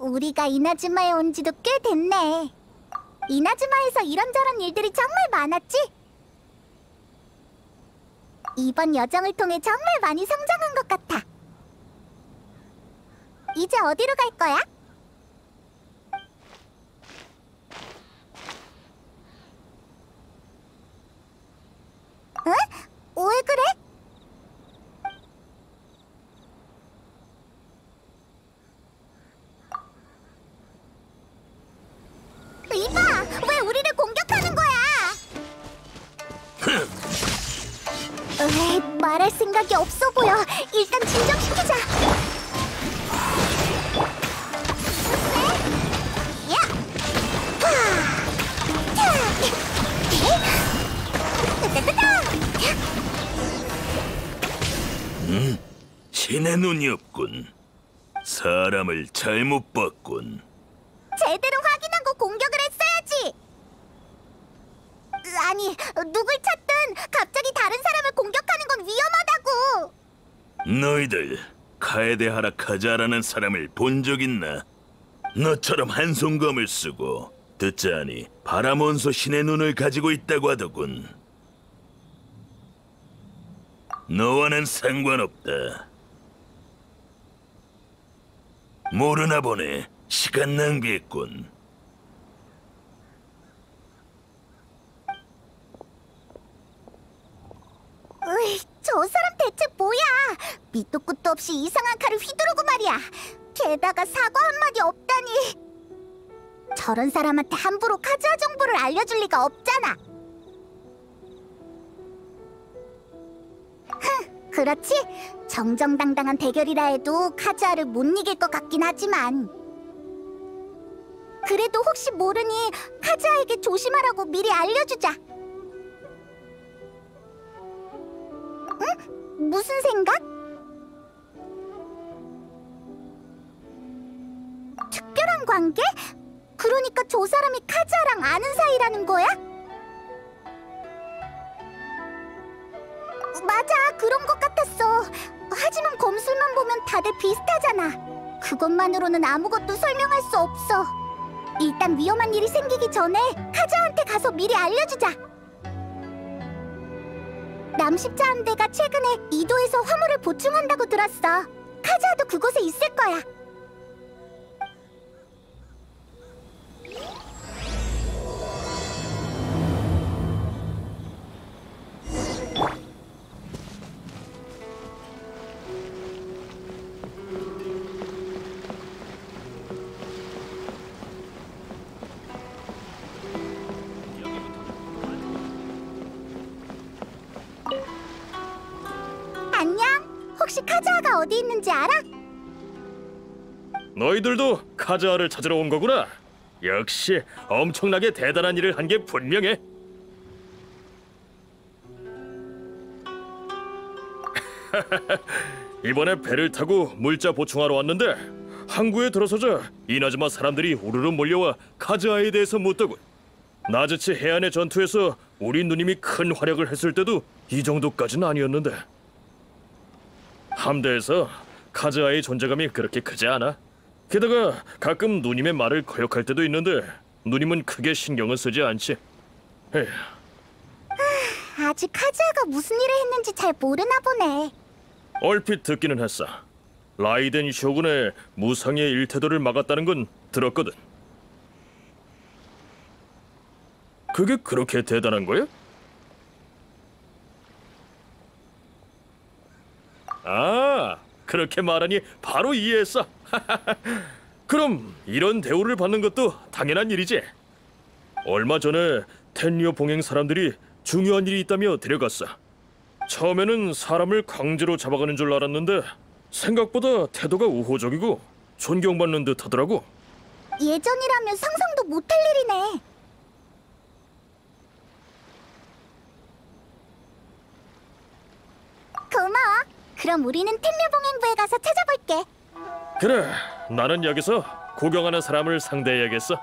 우리가 이나즈마에 온 지도 꽤 됐네. 이나즈마에서 이런저런 일들이 정말 많았지? 이번 여정을 통해 정말 많이 성장한 것 같아. 이제 어디로 갈 거야? 응? 왜 그래? 이봐! 왜 우리를 공격하는 거야? 에이, 말할 생각이 없어 보여. 일단 진정시키자. 야! 신의 눈이 없군. 사람을 잘못 봤군. 제대로 확인하고 공격을 했어야지. 아니, 누굴 찾든 갑자기 다른 사람을 공격하는 건 위험하다고. 너희들 카에데하라 카자라는 사람을 본 적 있나? 너처럼 한손검을 쓰고 듣자하니 바라몬소 신의 눈을 가지고 있다고 하더군. 너와는 상관없다. 모르나 보네. 시간 낭비했군. 으이, 저 사람 대체 뭐야? 밑도 끝도 없이 이상한 칼을 휘두르고 말이야. 게다가 사과 한마디 없다니. 저런 사람한테 함부로 카즈아 정보를 알려줄 리가 없잖아. 그렇지? 정정당당한 대결이라 해도 카즈아를 못 이길 것 같긴 하지만 그래도 혹시 모르니 카즈아에게 조심하라고 미리 알려주자. 응? 무슨 생각? 특별한 관계? 그러니까 저 사람이 카즈아랑 아는 사이라는 거야? 맞아, 그런 것 같았어. 하지만 검술만 보면 다들 비슷하잖아. 그것만으로는 아무것도 설명할 수 없어. 일단 위험한 일이 생기기 전에 카즈아한테 가서 미리 알려주자. 남십자 함대가 최근에 이도에서 화물을 보충한다고 들었어. 카즈아도 그곳에 있을 거야. 안녕. 혹시 카즈아가 어디 있는지 알아? 너희들도 카즈아를 찾으러 온 거구나. 역시 엄청나게 대단한 일을 한 게 분명해. 이번에 배를 타고 물자 보충하러 왔는데 항구에 들어서자 이나즈마 사람들이 우르르 몰려와 카즈아에 대해서 묻더군. 나즈치 해안의 전투에서 우리 누님이 큰 활약을 했을 때도 이 정도까지는 아니었는데 함대에서 카즈아의 존재감이 그렇게 크지 않아. 게다가 가끔 누님의 말을 거역할 때도 있는데 누님은 크게 신경은 쓰지 않지. 에휴. 아직 카즈아가 무슨 일을 했는지 잘 모르나 보네. 얼핏 듣기는 했어. 라이덴 쇼군의 무상의 일태도를 막았다는 건 들었거든. 그게 그렇게 대단한 거야? 아, 그렇게 말하니 바로 이해했어. 그럼 이런 대우를 받는 것도 당연한 일이지. 얼마 전에 텐리오 봉행 사람들이 중요한 일이 있다며 데려갔어. 처음에는 사람을 강제로 잡아가는 줄 알았는데 생각보다 태도가 우호적이고 존경받는 듯 하더라고. 예전이라면 상상도 못할 일이네. 고마워. 그럼 우리는 텐류봉행부에 가서 찾아볼게. 그래, 나는 여기서 구경하는 사람을 상대해야겠어.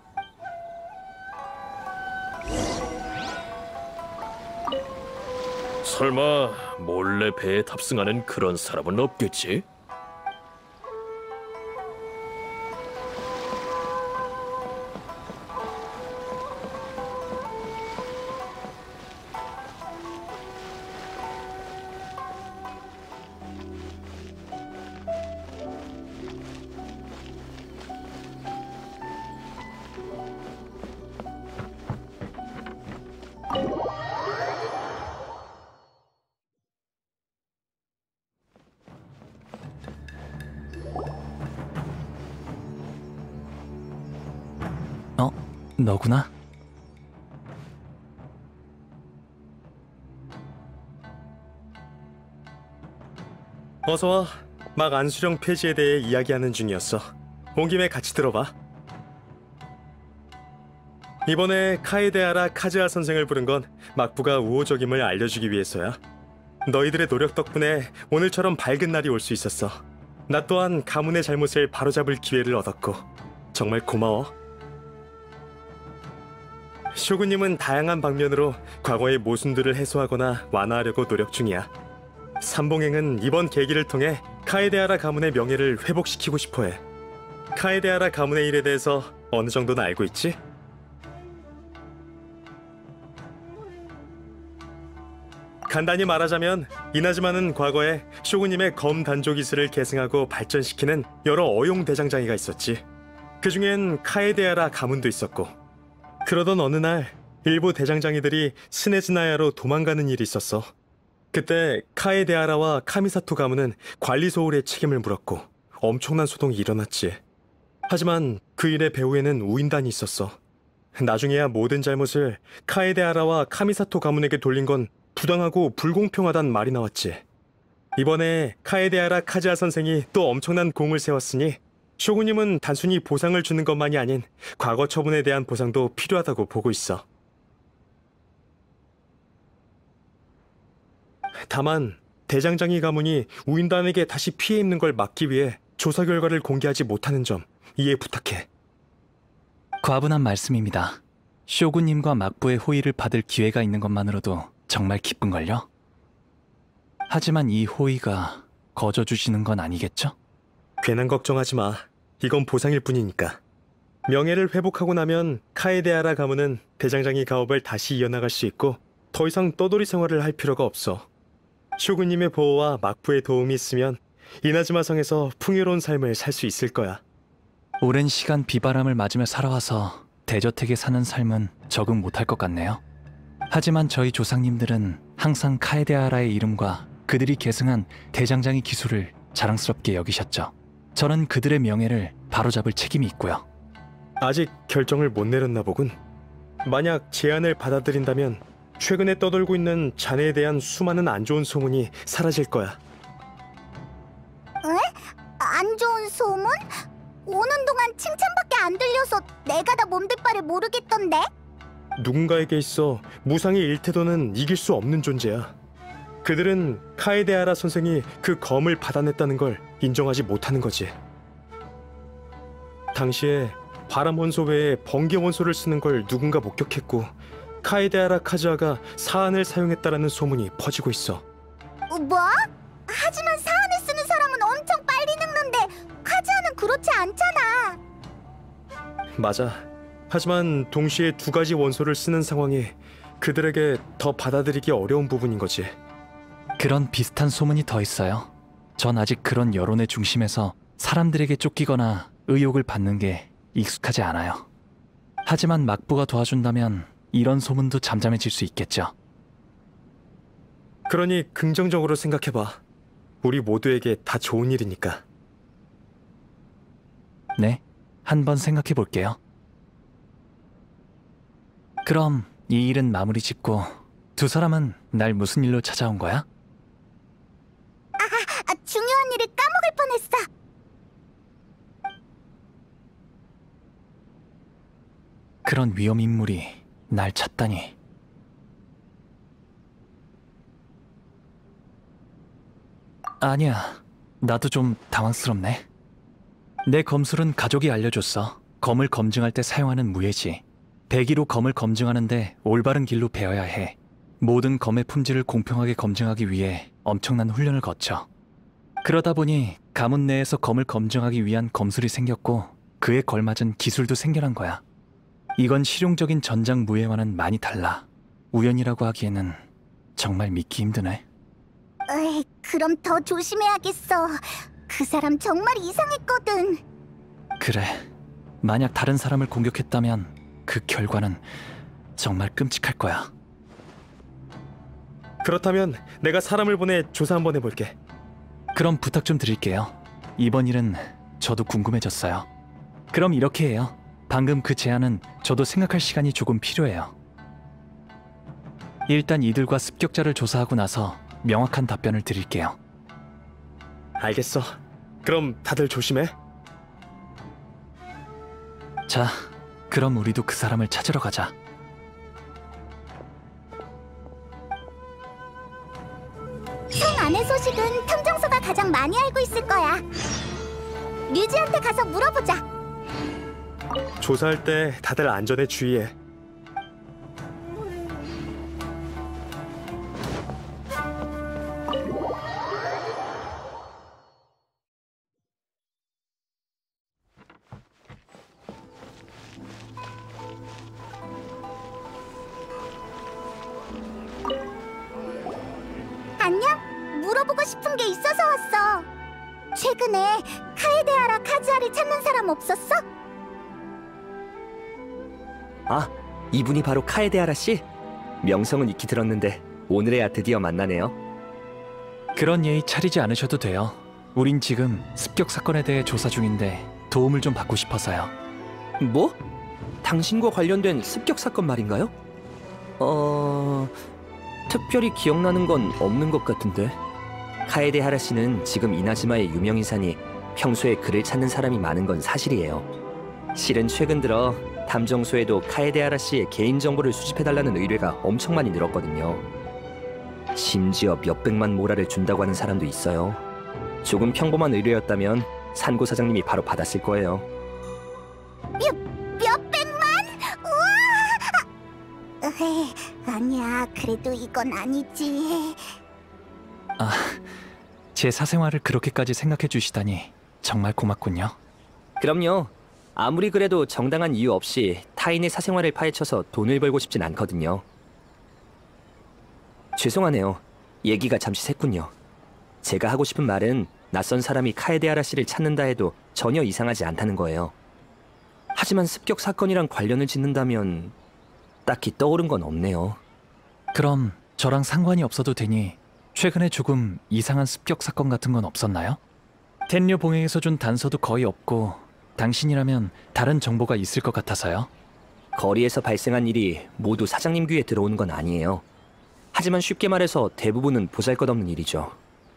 설마 몰래 배에 탑승하는 그런 사람은 없겠지? 너구나? 어서와. 막 안수령 폐지에 대해 이야기하는 중이었어. 온 김에 같이 들어봐. 이번에 카에데하라 카즈하 선생을 부른 건 막부가 우호적임을 알려주기 위해서야. 너희들의 노력 덕분에 오늘처럼 밝은 날이 올 수 있었어. 나 또한 가문의 잘못을 바로잡을 기회를 얻었고 정말 고마워. 쇼군님은 다양한 방면으로 과거의 모순들을 해소하거나 완화하려고 노력 중이야. 삼봉행은 이번 계기를 통해 카에데하라 가문의 명예를 회복시키고 싶어해. 카에데하라 가문의 일에 대해서 어느 정도는 알고 있지? 간단히 말하자면 이나즈마는 과거에 쇼군님의 검 단조 기술을 계승하고 발전시키는 여러 어용 대장장이가 있었지. 그 중엔 카에데하라 가문도 있었고. 그러던 어느 날 일부 대장장이들이 스네즈나야로 도망가는 일이 있었어. 그때 카에데하라와 카미사토 가문은 관리 소홀의 책임을 물었고 엄청난 소동이 일어났지. 하지만 그 일의 배후에는 우인단이 있었어. 나중에야 모든 잘못을 카에데하라와 카미사토 가문에게 돌린 건 부당하고 불공평하단 말이 나왔지. 이번에 카에데하라 카즈하 선생이 또 엄청난 공을 세웠으니 쇼군님은 단순히 보상을 주는 것만이 아닌 과거 처분에 대한 보상도 필요하다고 보고 있어. 다만 대장장이 가문이 우인단에게 다시 피해 입는 걸 막기 위해 조사 결과를 공개하지 못하는 점 이해 부탁해. 과분한 말씀입니다. 쇼군님과 막부의 호의를 받을 기회가 있는 것만으로도 정말 기쁜걸요? 하지만 이 호의가 거저 주시는 건 아니겠죠? 괜한 걱정하지 마. 이건 보상일 뿐이니까. 명예를 회복하고 나면 카에데하라 가문은 대장장이 가업을 다시 이어나갈 수 있고 더 이상 떠돌이 생활을 할 필요가 없어. 쇼군님의 보호와 막부의 도움이 있으면 이나즈마 성에서 풍요로운 삶을 살 수 있을 거야. 오랜 시간 비바람을 맞으며 살아와서 대저택에 사는 삶은 적응 못할 것 같네요. 하지만 저희 조상님들은 항상 카에데하라의 이름과 그들이 계승한 대장장이 기술을 자랑스럽게 여기셨죠. 저는 그들의 명예를 바로잡을 책임이 있고요. 아직 결정을 못 내렸나 보군. 만약 제안을 받아들인다면 최근에 떠돌고 있는 자네에 대한 수많은 안 좋은 소문이 사라질 거야. 안 좋은 소문? 오는 동안 칭찬밖에 안 들려서 내가 다 몸둘 바를 모르겠던데? 누군가에게 있어 무상의 일태도는 이길 수 없는 존재야. 그들은 카에데하라 선생이 그 검을 받아냈다는 걸 인정하지 못하는 거지. 당시에 바람 원소 외에 번개 원소를 쓰는 걸 누군가 목격했고 카에데하라 카즈하가 사안을 사용했다라는 소문이 퍼지고 있어. 뭐? 하지만 사안을 쓰는 사람은 엄청 빨리 늙는데 카즈하는 그렇지 않잖아. 맞아. 하지만 동시에 두 가지 원소를 쓰는 상황이 그들에게 더 받아들이기 어려운 부분인 거지. 그런 비슷한 소문이 더 있어요. 전 아직 그런 여론의 중심에서 사람들에게 쫓기거나 의욕을 받는 게 익숙하지 않아요. 하지만 막부가 도와준다면 이런 소문도 잠잠해질 수 있겠죠. 그러니 긍정적으로 생각해봐. 우리 모두에게 다 좋은 일이니까. 네, 한번 생각해 볼게요. 그럼 이 일은 마무리 짓고 두 사람은 날 무슨 일로 찾아온 거야? 중요한 일을 까먹을 뻔했어. 그런 위험 인물이 날 찾다니. 아니야, 나도 좀 당황스럽네. 내 검술은 가족이 알려줬어. 검을 검증할 때 사용하는 무예지. 배기로 검을 검증하는데 올바른 길로 배워야 해. 모든 검의 품질을 공평하게 검증하기 위해 엄청난 훈련을 거쳐. 그러다 보니 가문 내에서 검을 검증하기 위한 검술이 생겼고 그에 걸맞은 기술도 생겨난 거야. 이건 실용적인 전장 무예와는 많이 달라. 우연이라고 하기에는 정말 믿기 힘드네. 에이, 그럼 더 조심해야겠어. 그 사람 정말 이상했거든. 그래, 만약 다른 사람을 공격했다면 그 결과는 정말 끔찍할 거야. 그렇다면 내가 사람을 보내 조사 한번 해볼게. 그럼 부탁 좀 드릴게요. 이번 일은 저도 궁금해졌어요. 그럼 이렇게 해요. 방금 그 제안은 저도 생각할 시간이 조금 필요해요. 일단 이들과 습격자를 조사하고 나서 명확한 답변을 드릴게요. 알겠어. 그럼 다들 조심해. 자, 그럼 우리도 그 사람을 찾으러 가자. 성 안의 소식은 탐정소가 가장 많이 알고 있을 거야. 류지한테 가서 물어보자. 조사할 때 다들 안전에 주의해. 안녕? 물어보고 싶은 게 있어서 왔어. 최근에 카에데아라 카즈아를 찾는 사람 없었어? 아, 이분이 바로 카에데아라 씨? 명성은 익히 들었는데 오늘에야 드디어 만나네요. 그런 예의 차리지 않으셔도 돼요. 우린 지금 습격 사건에 대해 조사 중인데 도움을 좀 받고 싶어서요. 뭐? 당신과 관련된 습격 사건 말인가요? 특별히 기억나는 건 없는 것 같은데. 카에데하라 씨는 지금 이나즈마의 유명인사니 평소에 그를 찾는 사람이 많은 건 사실이에요. 실은 최근 들어 탐정소에도 카에데하라 씨의 개인정보를 수집해달라는 의뢰가 엄청 많이 늘었거든요. 심지어 몇백만 모라를 준다고 하는 사람도 있어요. 조금 평범한 의뢰였다면 산고 사장님이 바로 받았을 거예요. 몇백만? 우와! 아니야, 그래도 이건 아니지. 제 사생활을 그렇게까지 생각해 주시다니 정말 고맙군요. 그럼요. 아무리 그래도 정당한 이유 없이 타인의 사생활을 파헤쳐서 돈을 벌고 싶진 않거든요. 죄송하네요. 얘기가 잠시 샜군요. 제가 하고 싶은 말은 낯선 사람이 카에데아라 씨를 찾는다 해도 전혀 이상하지 않다는 거예요. 하지만 습격 사건이랑 관련을 짓는다면 딱히 떠오른 건 없네요. 그럼 저랑 상관이 없어도 되니 최근에 조금 이상한 습격 사건 같은 건 없었나요? 텐류 봉행에서 준 단서도 거의 없고 당신이라면 다른 정보가 있을 것 같아서요. 거리에서 발생한 일이 모두 사장님 귀에 들어오는 건 아니에요. 하지만 쉽게 말해서 대부분은 보잘것없는 일이죠.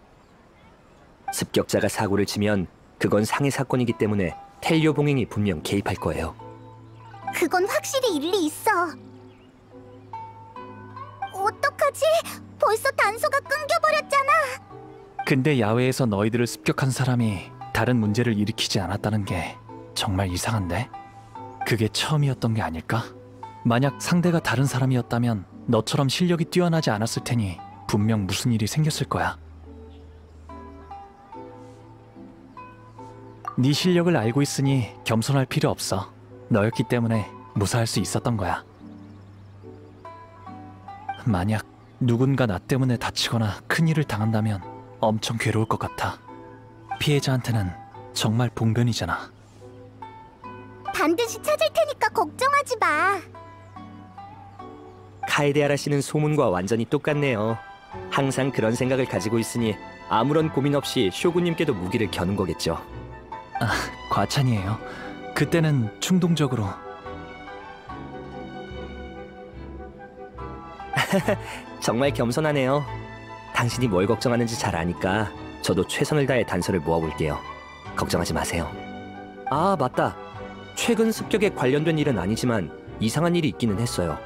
습격자가 사고를 치면 그건 상해 사건이기 때문에 텔료 봉행이 분명 개입할 거예요. 그건 확실히 일리 있어. 어떡하지? 벌써 단서가 끊겨버렸잖아. 근데 야외에서 너희들을 습격한 사람이 다른 문제를 일으키지 않았다는 게 정말 이상한데? 그게 처음이었던 게 아닐까? 만약 상대가 다른 사람이었다면 너처럼 실력이 뛰어나지 않았을 테니 분명 무슨 일이 생겼을 거야. 네 실력을 알고 있으니 겸손할 필요 없어. 너였기 때문에 무사할 수 있었던 거야. 만약 누군가 나 때문에 다치거나 큰일을 당한다면 엄청 괴로울 것 같아. 피해자한테는 정말 봉변이잖아. 반드시 찾을 테니까 걱정하지 마. 카에데아라 씨는 소문과 완전히 똑같네요. 항상 그런 생각을 가지고 있으니 아무런 고민 없이 쇼군님께도 무기를 겨눈 거겠죠. 과찬이에요. 그때는 충동적으로. 정말 겸손하네요. 당신이 뭘 걱정하는지 잘 아니까 저도 최선을 다해 단서를 모아볼게요. 걱정하지 마세요. 아, 맞다. 최근 습격에 관련된 일은 아니지만 이상한 일이 있기는 했어요.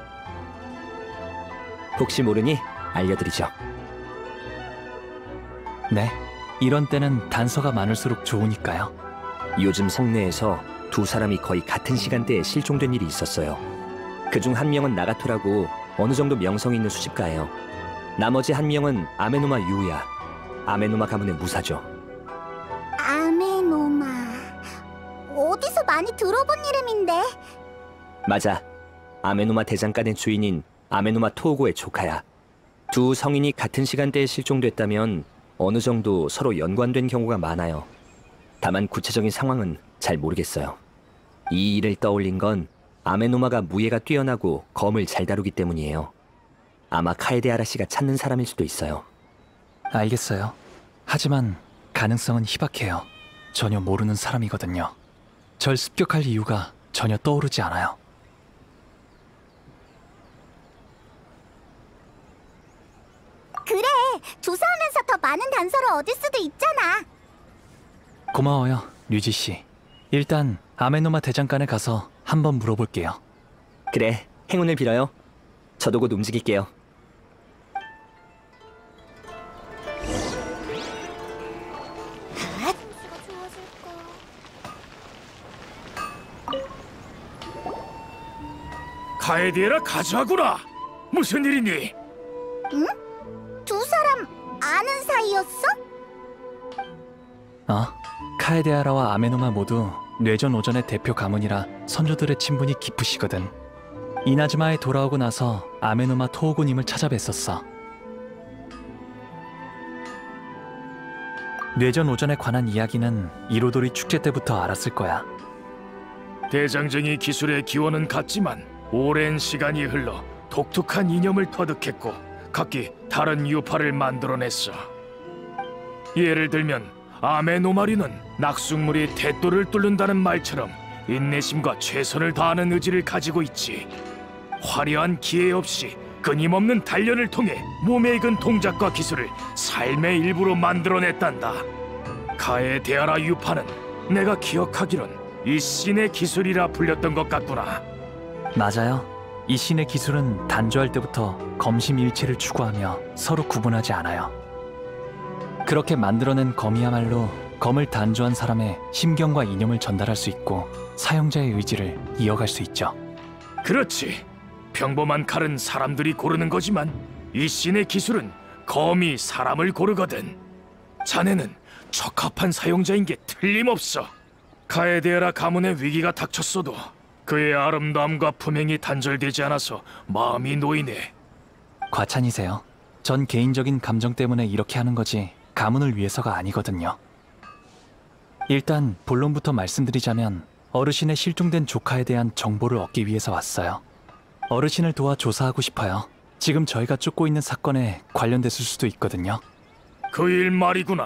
혹시 모르니 알려드리죠. 네, 이런 때는 단서가 많을수록 좋으니까요. 요즘 성내에서 두 사람이 거의 같은 시간대에 실종된 일이 있었어요. 그중 한 명은 나가토라고 어느 정도 명성 있는 수집가예요. 나머지 한 명은 아메노마 유우야. 아메노마 가문의 무사죠. 아메노마. 어디서 많이 들어본 이름인데? 맞아. 아메노마 대장간의 주인인 아메노마 토오고의 조카야. 두 성인이 같은 시간대에 실종됐다면 어느 정도 서로 연관된 경우가 많아요. 다만 구체적인 상황은 잘 모르겠어요. 이 일을 떠올린 건 아메노마가 무예가 뛰어나고 검을 잘 다루기 때문이에요. 아마 카에데아라 씨가 찾는 사람일 수도 있어요. 알겠어요. 하지만 가능성은 희박해요. 전혀 모르는 사람이거든요. 절 습격할 이유가 전혀 떠오르지 않아요. 그래, 조사하면서 더 많은 단서를 얻을 수도 있잖아. 고마워요, 류지 씨. 일단 아메노마 대장간에 가서 한번 물어볼게요. 그래, 행운을 빌어요. 저도 곧 움직일게요. 카에디에라 가자구나. 무슨 일이니? 두 사람 아는 사이였어? 카에데아라와 아메노마 모두 뇌전 오전의 대표 가문이라 선조들의 친분이 깊으시거든. 이나즈마에 돌아오고 나서 아메노마 토호구님을 찾아뵀었어. 뇌전 오전에 관한 이야기는 이로도리 축제 때부터 알았을 거야. 대장정이 기술의 기원은 같지만 오랜 시간이 흘러 독특한 이념을 터득했고 각기 다른 유파를 만들어냈어. 예를 들면 아메노마리는 낙숙물이 대도를 뚫는다는 말처럼 인내심과 최선을 다하는 의지를 가지고 있지. 화려한 기회 없이 끊임없는 단련을 통해 몸에 익은 동작과 기술을 삶의 일부로 만들어냈단다. 카에데아라 유파는 내가 기억하기론 이 신의 기술이라 불렸던 것 같구나. 맞아요. 이 신의 기술은 단조할 때부터 검심일체를 추구하며 서로 구분하지 않아요. 그렇게 만들어낸 검이야말로 검을 단조한 사람의 심경과 이념을 전달할 수 있고 사용자의 의지를 이어갈 수 있죠. 그렇지. 평범한 칼은 사람들이 고르는 거지만 이 신의 기술은 검이 사람을 고르거든. 자네는 적합한 사용자인 게 틀림없어. 카에데아라 가문의 위기가 닥쳤어도 그의 아름다움과 품행이 단절되지 않아서 마음이 놓이네. 과찬이세요. 전 개인적인 감정 때문에 이렇게 하는 거지 가문을 위해서가 아니거든요. 일단 본론부터 말씀드리자면 어르신의 실종된 조카에 대한 정보를 얻기 위해서 왔어요. 어르신을 도와 조사하고 싶어요. 지금 저희가 쫓고 있는 사건에 관련됐을 수도 있거든요. 그 일 말이구나.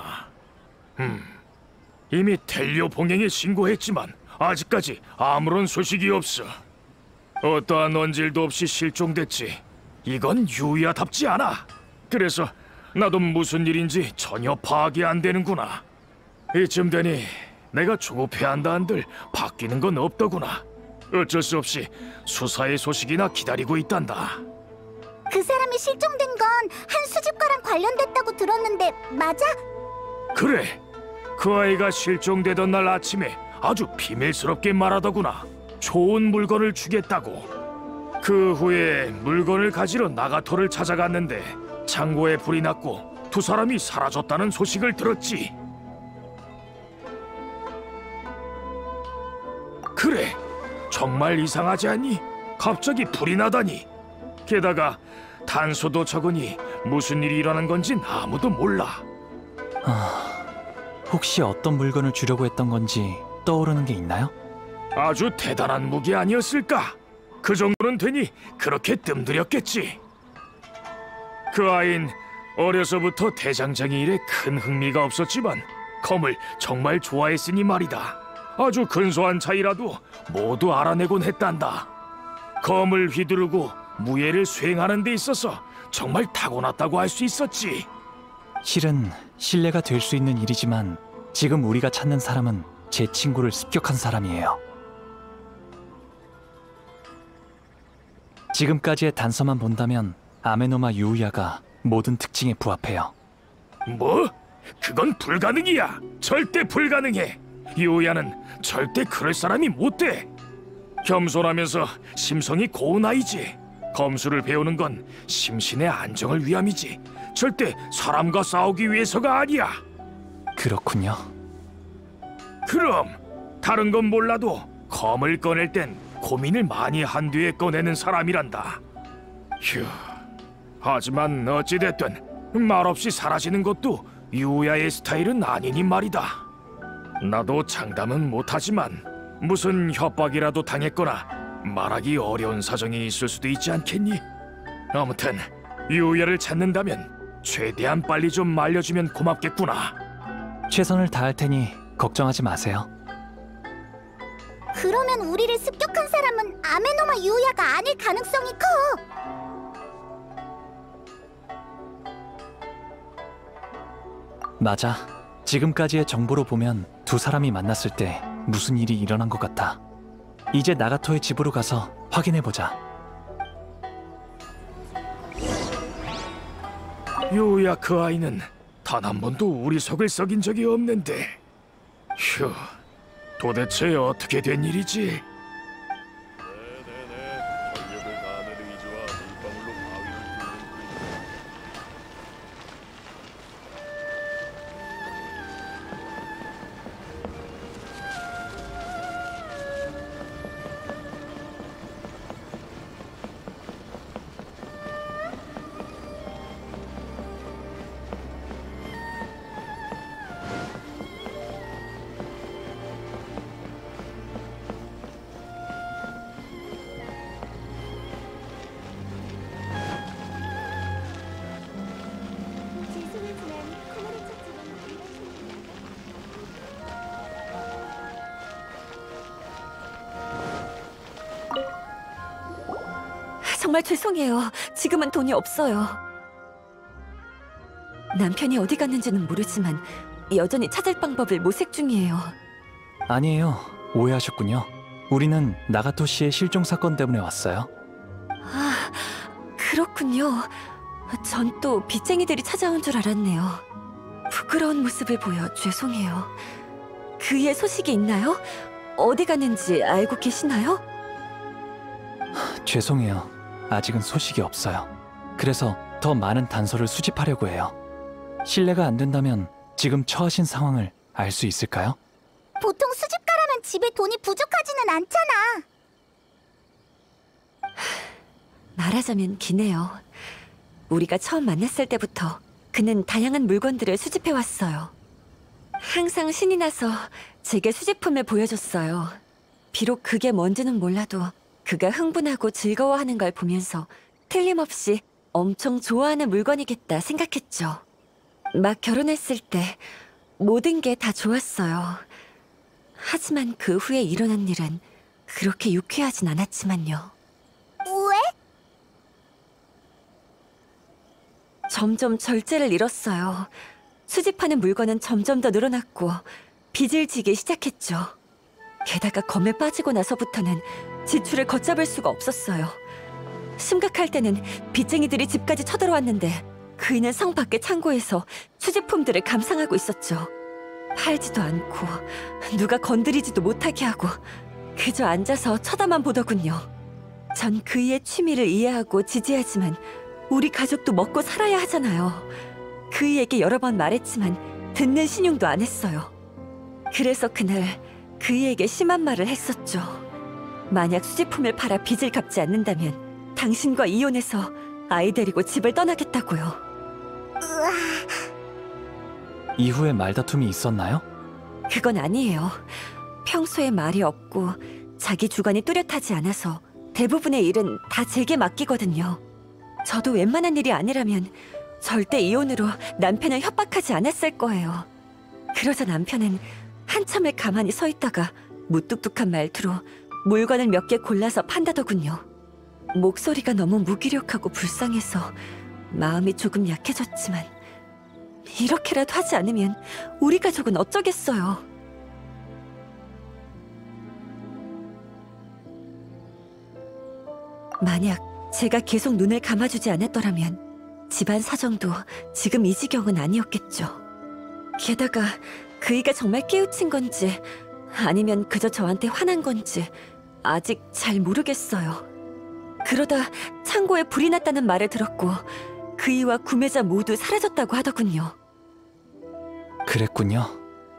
이미 텔리오 봉행에 신고했지만 아직까지 아무런 소식이 없어. 어떠한 언질도 없이 실종됐지. 이건 유야답지 않아. 그래서 나도 무슨 일인지 전혀 파악이 안 되는구나. 이쯤 되니 내가 조급해한다 한들 바뀌는 건 없더구나. 어쩔 수 없이 수사의 소식이나 기다리고 있단다. 그 사람이 실종된 건 한 수집가랑 관련됐다고 들었는데 맞아? 그래, 그 아이가 실종되던 날 아침에 아주 비밀스럽게 말하더구나. 좋은 물건을 주겠다고. 그 후에 물건을 가지러 나가토를 찾아갔는데 창고에 불이 났고 두 사람이 사라졌다는 소식을 들었지. 그래, 정말 이상하지 않니? 갑자기 불이 나다니. 게다가 단서도 적으니 무슨 일이 일어난 건진 아무도 몰라. 혹시 어떤 물건을 주려고 했던 건지 떠오르는 게 있나요? 아주 대단한 무기 아니었을까? 그 정도는 되니 그렇게 뜸들였겠지. 그 아인 어려서부터 대장장이 일에 큰 흥미가 없었지만 검을 정말 좋아했으니 말이다. 아주 근소한 차이라도 모두 알아내곤 했단다. 검을 휘두르고 무예를 수행하는 데 있어서 정말 타고났다고 할 수 있었지. 실은 신뢰가 될 수 있는 일이지만 지금 우리가 찾는 사람은 제 친구를 습격한 사람이에요. 지금까지의 단서만 본다면 아메노마 유우야가 모든 특징에 부합해요. 뭐? 그건 불가능이야. 절대 불가능해. 유우야는 절대 그럴 사람이 못 돼. 겸손하면서 심성이 고운 아이지. 검술을 배우는 건 심신의 안정을 위함이지 절대 사람과 싸우기 위해서가 아니야. 그렇군요. 그럼 다른 건 몰라도 검을 꺼낼 땐 고민을 많이 한 뒤에 꺼내는 사람이란다. 휴. 하지만 어찌됐든 말없이 사라지는 것도 유야의 스타일은 아니니 말이다. 나도 장담은 못하지만 무슨 협박이라도 당했거나 말하기 어려운 사정이 있을 수도 있지 않겠니? 아무튼 유야를 찾는다면 최대한 빨리 좀 알려주면 고맙겠구나. 최선을 다할 테니 걱정하지 마세요. 그러면 우리를 습격한 사람은 아메노마 유우야가 아닐 가능성이 커. 맞아. 지금까지의 정보로 보면 두 사람이 만났을 때 무슨 일이 일어난 것 같아. 이제 나가토의 집으로 가서 확인해보자. 유야 그 아이는 단 한 번도 우리 속을 썩인 적이 없는데. 휴, 도대체 어떻게 된 일이지? 전력을 다하는 의지와 물방울로 바위를 뚫는 정말 죄송해요. 지금은 돈이 없어요. 남편이 어디 갔는지는 모르지만 여전히 찾을 방법을 모색 중이에요. 아니에요. 오해하셨군요. 우리는 나가토 씨의 실종 사건 때문에 왔어요. 아, 그렇군요. 전 또 빚쟁이들이 찾아온 줄 알았네요. 부끄러운 모습을 보여 죄송해요. 그의 소식이 있나요? 어디 갔는지 알고 계시나요? 죄송해요. 아직은 소식이 없어요. 그래서 더 많은 단서를 수집하려고 해요. 신뢰가 안 된다면 지금 처하신 상황을 알 수 있을까요? 보통 수집가라면 집에 돈이 부족하지는 않잖아. 말하자면 기네요. 우리가 처음 만났을 때부터 그는 다양한 물건들을 수집해왔어요. 항상 신이 나서 제게 수집품을 보여줬어요. 비록 그게 뭔지는 몰라도 그가 흥분하고 즐거워하는 걸 보면서 틀림없이 엄청 좋아하는 물건이겠다 생각했죠. 막 결혼했을 때 모든 게 다 좋았어요. 하지만 그 후에 일어난 일은 그렇게 유쾌하진 않았지만요. 왜? 점점 절제를 잃었어요. 수집하는 물건은 점점 더 늘어났고 빚을 지기 시작했죠. 게다가 검에 빠지고 나서부터는 지출을 걷잡을 수가 없었어요. 심각할 때는 빚쟁이들이 집까지 쳐들어왔는데 그이는 성 밖의 창고에서 수집품들을 감상하고 있었죠. 팔지도 않고 누가 건드리지도 못하게 하고 그저 앉아서 쳐다만 보더군요. 전 그이의 취미를 이해하고 지지하지만 우리 가족도 먹고 살아야 하잖아요. 그이에게 여러 번 말했지만 듣는 신용도 안 했어요. 그래서 그날 그이에게 심한 말을 했었죠. 만약 수집품을 팔아 빚을 갚지 않는다면 당신과 이혼해서 아이 데리고 집을 떠나겠다고요. 이후에 말다툼이 있었나요? 그건 아니에요. 평소에 말이 없고 자기 주관이 뚜렷하지 않아서 대부분의 일은 다 제게 맡기거든요. 저도 웬만한 일이 아니라면 절대 이혼으로 남편을 협박하지 않았을 거예요. 그러자 남편은 한참을 가만히 서 있다가 무뚝뚝한 말투로 물건을 몇 개 골라서 판다더군요. 목소리가 너무 무기력하고 불쌍해서 마음이 조금 약해졌지만 이렇게라도 하지 않으면 우리 가족은 어쩌겠어요. 만약 제가 계속 눈을 감아주지 않았더라면 집안 사정도 지금 이 지경은 아니었겠죠. 게다가 그이가 정말 깨우친 건지 아니면 그저 저한테 화난 건지 아직 잘 모르겠어요. 그러다 창고에 불이 났다는 말을 들었고 그이와 구매자 모두 사라졌다고 하더군요. 그랬군요.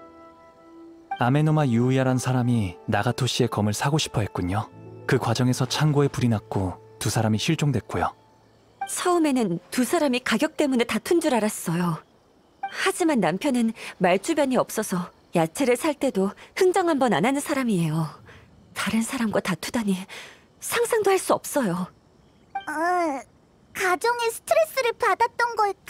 아메노마 유우야란 사람이 나가토 씨의 검을 사고 싶어 했군요. 그 과정에서 창고에 불이 났고 두 사람이 실종됐고요. 처음에는 두 사람이 가격 때문에 다툰 줄 알았어요. 하지만 남편은 말주변이 없어서 야채를 살 때도 흥정 한 번 안 하는 사람이에요. 다른 사람과 다투다니 상상도 할 수 없어요. 가정에 스트레스를 받았던 걸까?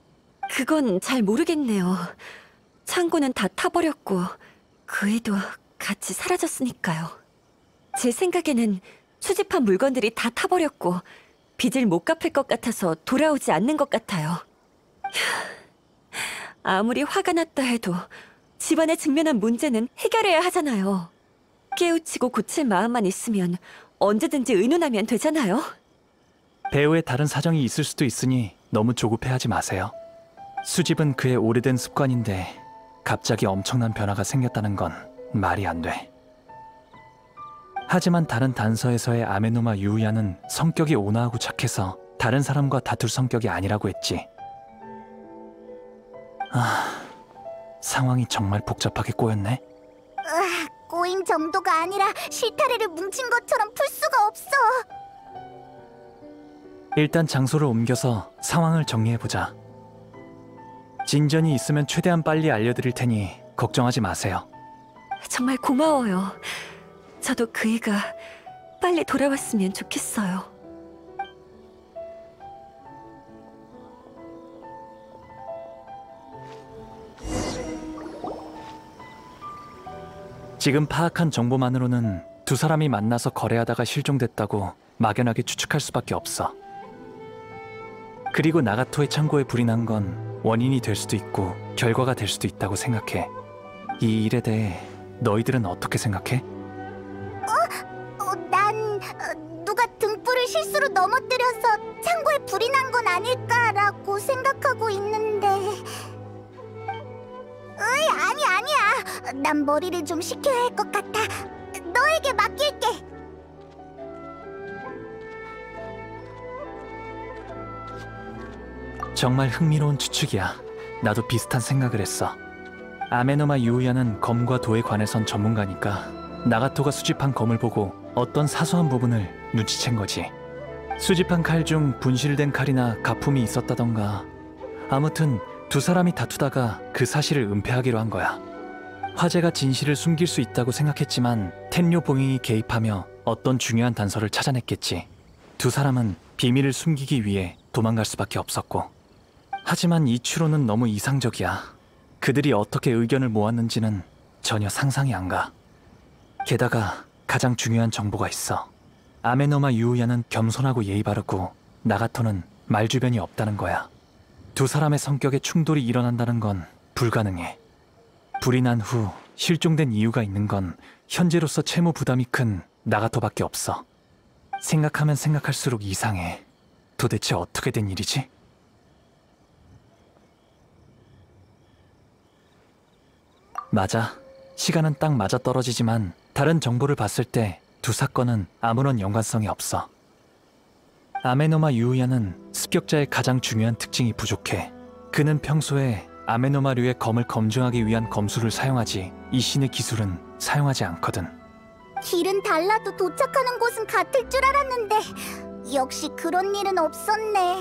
그건 잘 모르겠네요. 창고는 다 타버렸고 그애도 같이 사라졌으니까요. 제 생각에는 수집한 물건들이 다 타버렸고 빚을 못 갚을 것 같아서 돌아오지 않는 것 같아요. 휴, 아무리 화가 났다 해도 집안에 직면한 문제는 해결해야 하잖아요. 깨우치고 고칠 마음만 있으면 언제든지 의논하면 되잖아요. 배우의 다른 사정이 있을 수도 있으니 너무 조급해하지 마세요. 수집은 그의 오래된 습관인데 갑자기 엄청난 변화가 생겼다는 건 말이 안 돼. 하지만 다른 단서에서의 아메노마 유우야는 성격이 온화하고 착해서 다른 사람과 다툴 성격이 아니라고 했지. 상황이 정말 복잡하게 꼬였네. 꼬인 정도가 아니라 실타래를 뭉친 것처럼 풀 수가 없어. 일단 장소를 옮겨서 상황을 정리해보자. 진전이 있으면 최대한 빨리 알려드릴 테니 걱정하지 마세요. 정말 고마워요. 저도 그이가 빨리 돌아왔으면 좋겠어요. 지금 파악한 정보만으로는 두 사람이 만나서 거래하다가 실종됐다고 막연하게 추측할 수밖에 없어. 그리고 나가토의 창고에 불이 난 건 원인이 될 수도 있고 결과가 될 수도 있다고 생각해. 이 일에 대해 너희들은 어떻게 생각해? 난 누가 등불을 실수로 넘어뜨려서 창고에 불이 난 건 아닐까라고 생각하고 있는데. 아니야. 난 머리를 좀 식혀야 할 것 같아. 너에게 맡길게. 정말 흥미로운 추측이야. 나도 비슷한 생각을 했어. 아메노마 유우야는 검과 도에 관해선 전문가니까 나가토가 수집한 검을 보고 어떤 사소한 부분을 눈치챈 거지. 수집한 칼 중 분실된 칼이나 가품이 있었다던가. 아무튼 두 사람이 다투다가 그 사실을 은폐하기로 한 거야. 화재가 진실을 숨길 수 있다고 생각했지만 텐료 봉행이 개입하며 어떤 중요한 단서를 찾아냈겠지. 두 사람은 비밀을 숨기기 위해 도망갈 수밖에 없었고. 하지만 이 추론은 너무 이상적이야. 그들이 어떻게 의견을 모았는지는 전혀 상상이 안 가. 게다가 가장 중요한 정보가 있어. 아메노마 유우야는 겸손하고 예의 바르고 나가토는 말주변이 없다는 거야. 두 사람의 성격에 충돌이 일어난다는 건 불가능해. 불이 난 후 실종된 이유가 있는 건 현재로서 채무 부담이 큰 나가토밖에 없어. 생각하면 생각할수록 이상해. 도대체 어떻게 된 일이지? 맞아. 시간은 딱 맞아 떨어지지만 다른 정보를 봤을 때 두 사건은 아무런 연관성이 없어. 아메노마 유우야는 습격자의 가장 중요한 특징이 부족해. 그는 평소에 아메노마류의 검을 검증하기 위한 검술을 사용하지 이 신의 기술은 사용하지 않거든. 길은 달라도 도착하는 곳은 같을 줄 알았는데 역시 그런 일은 없었네.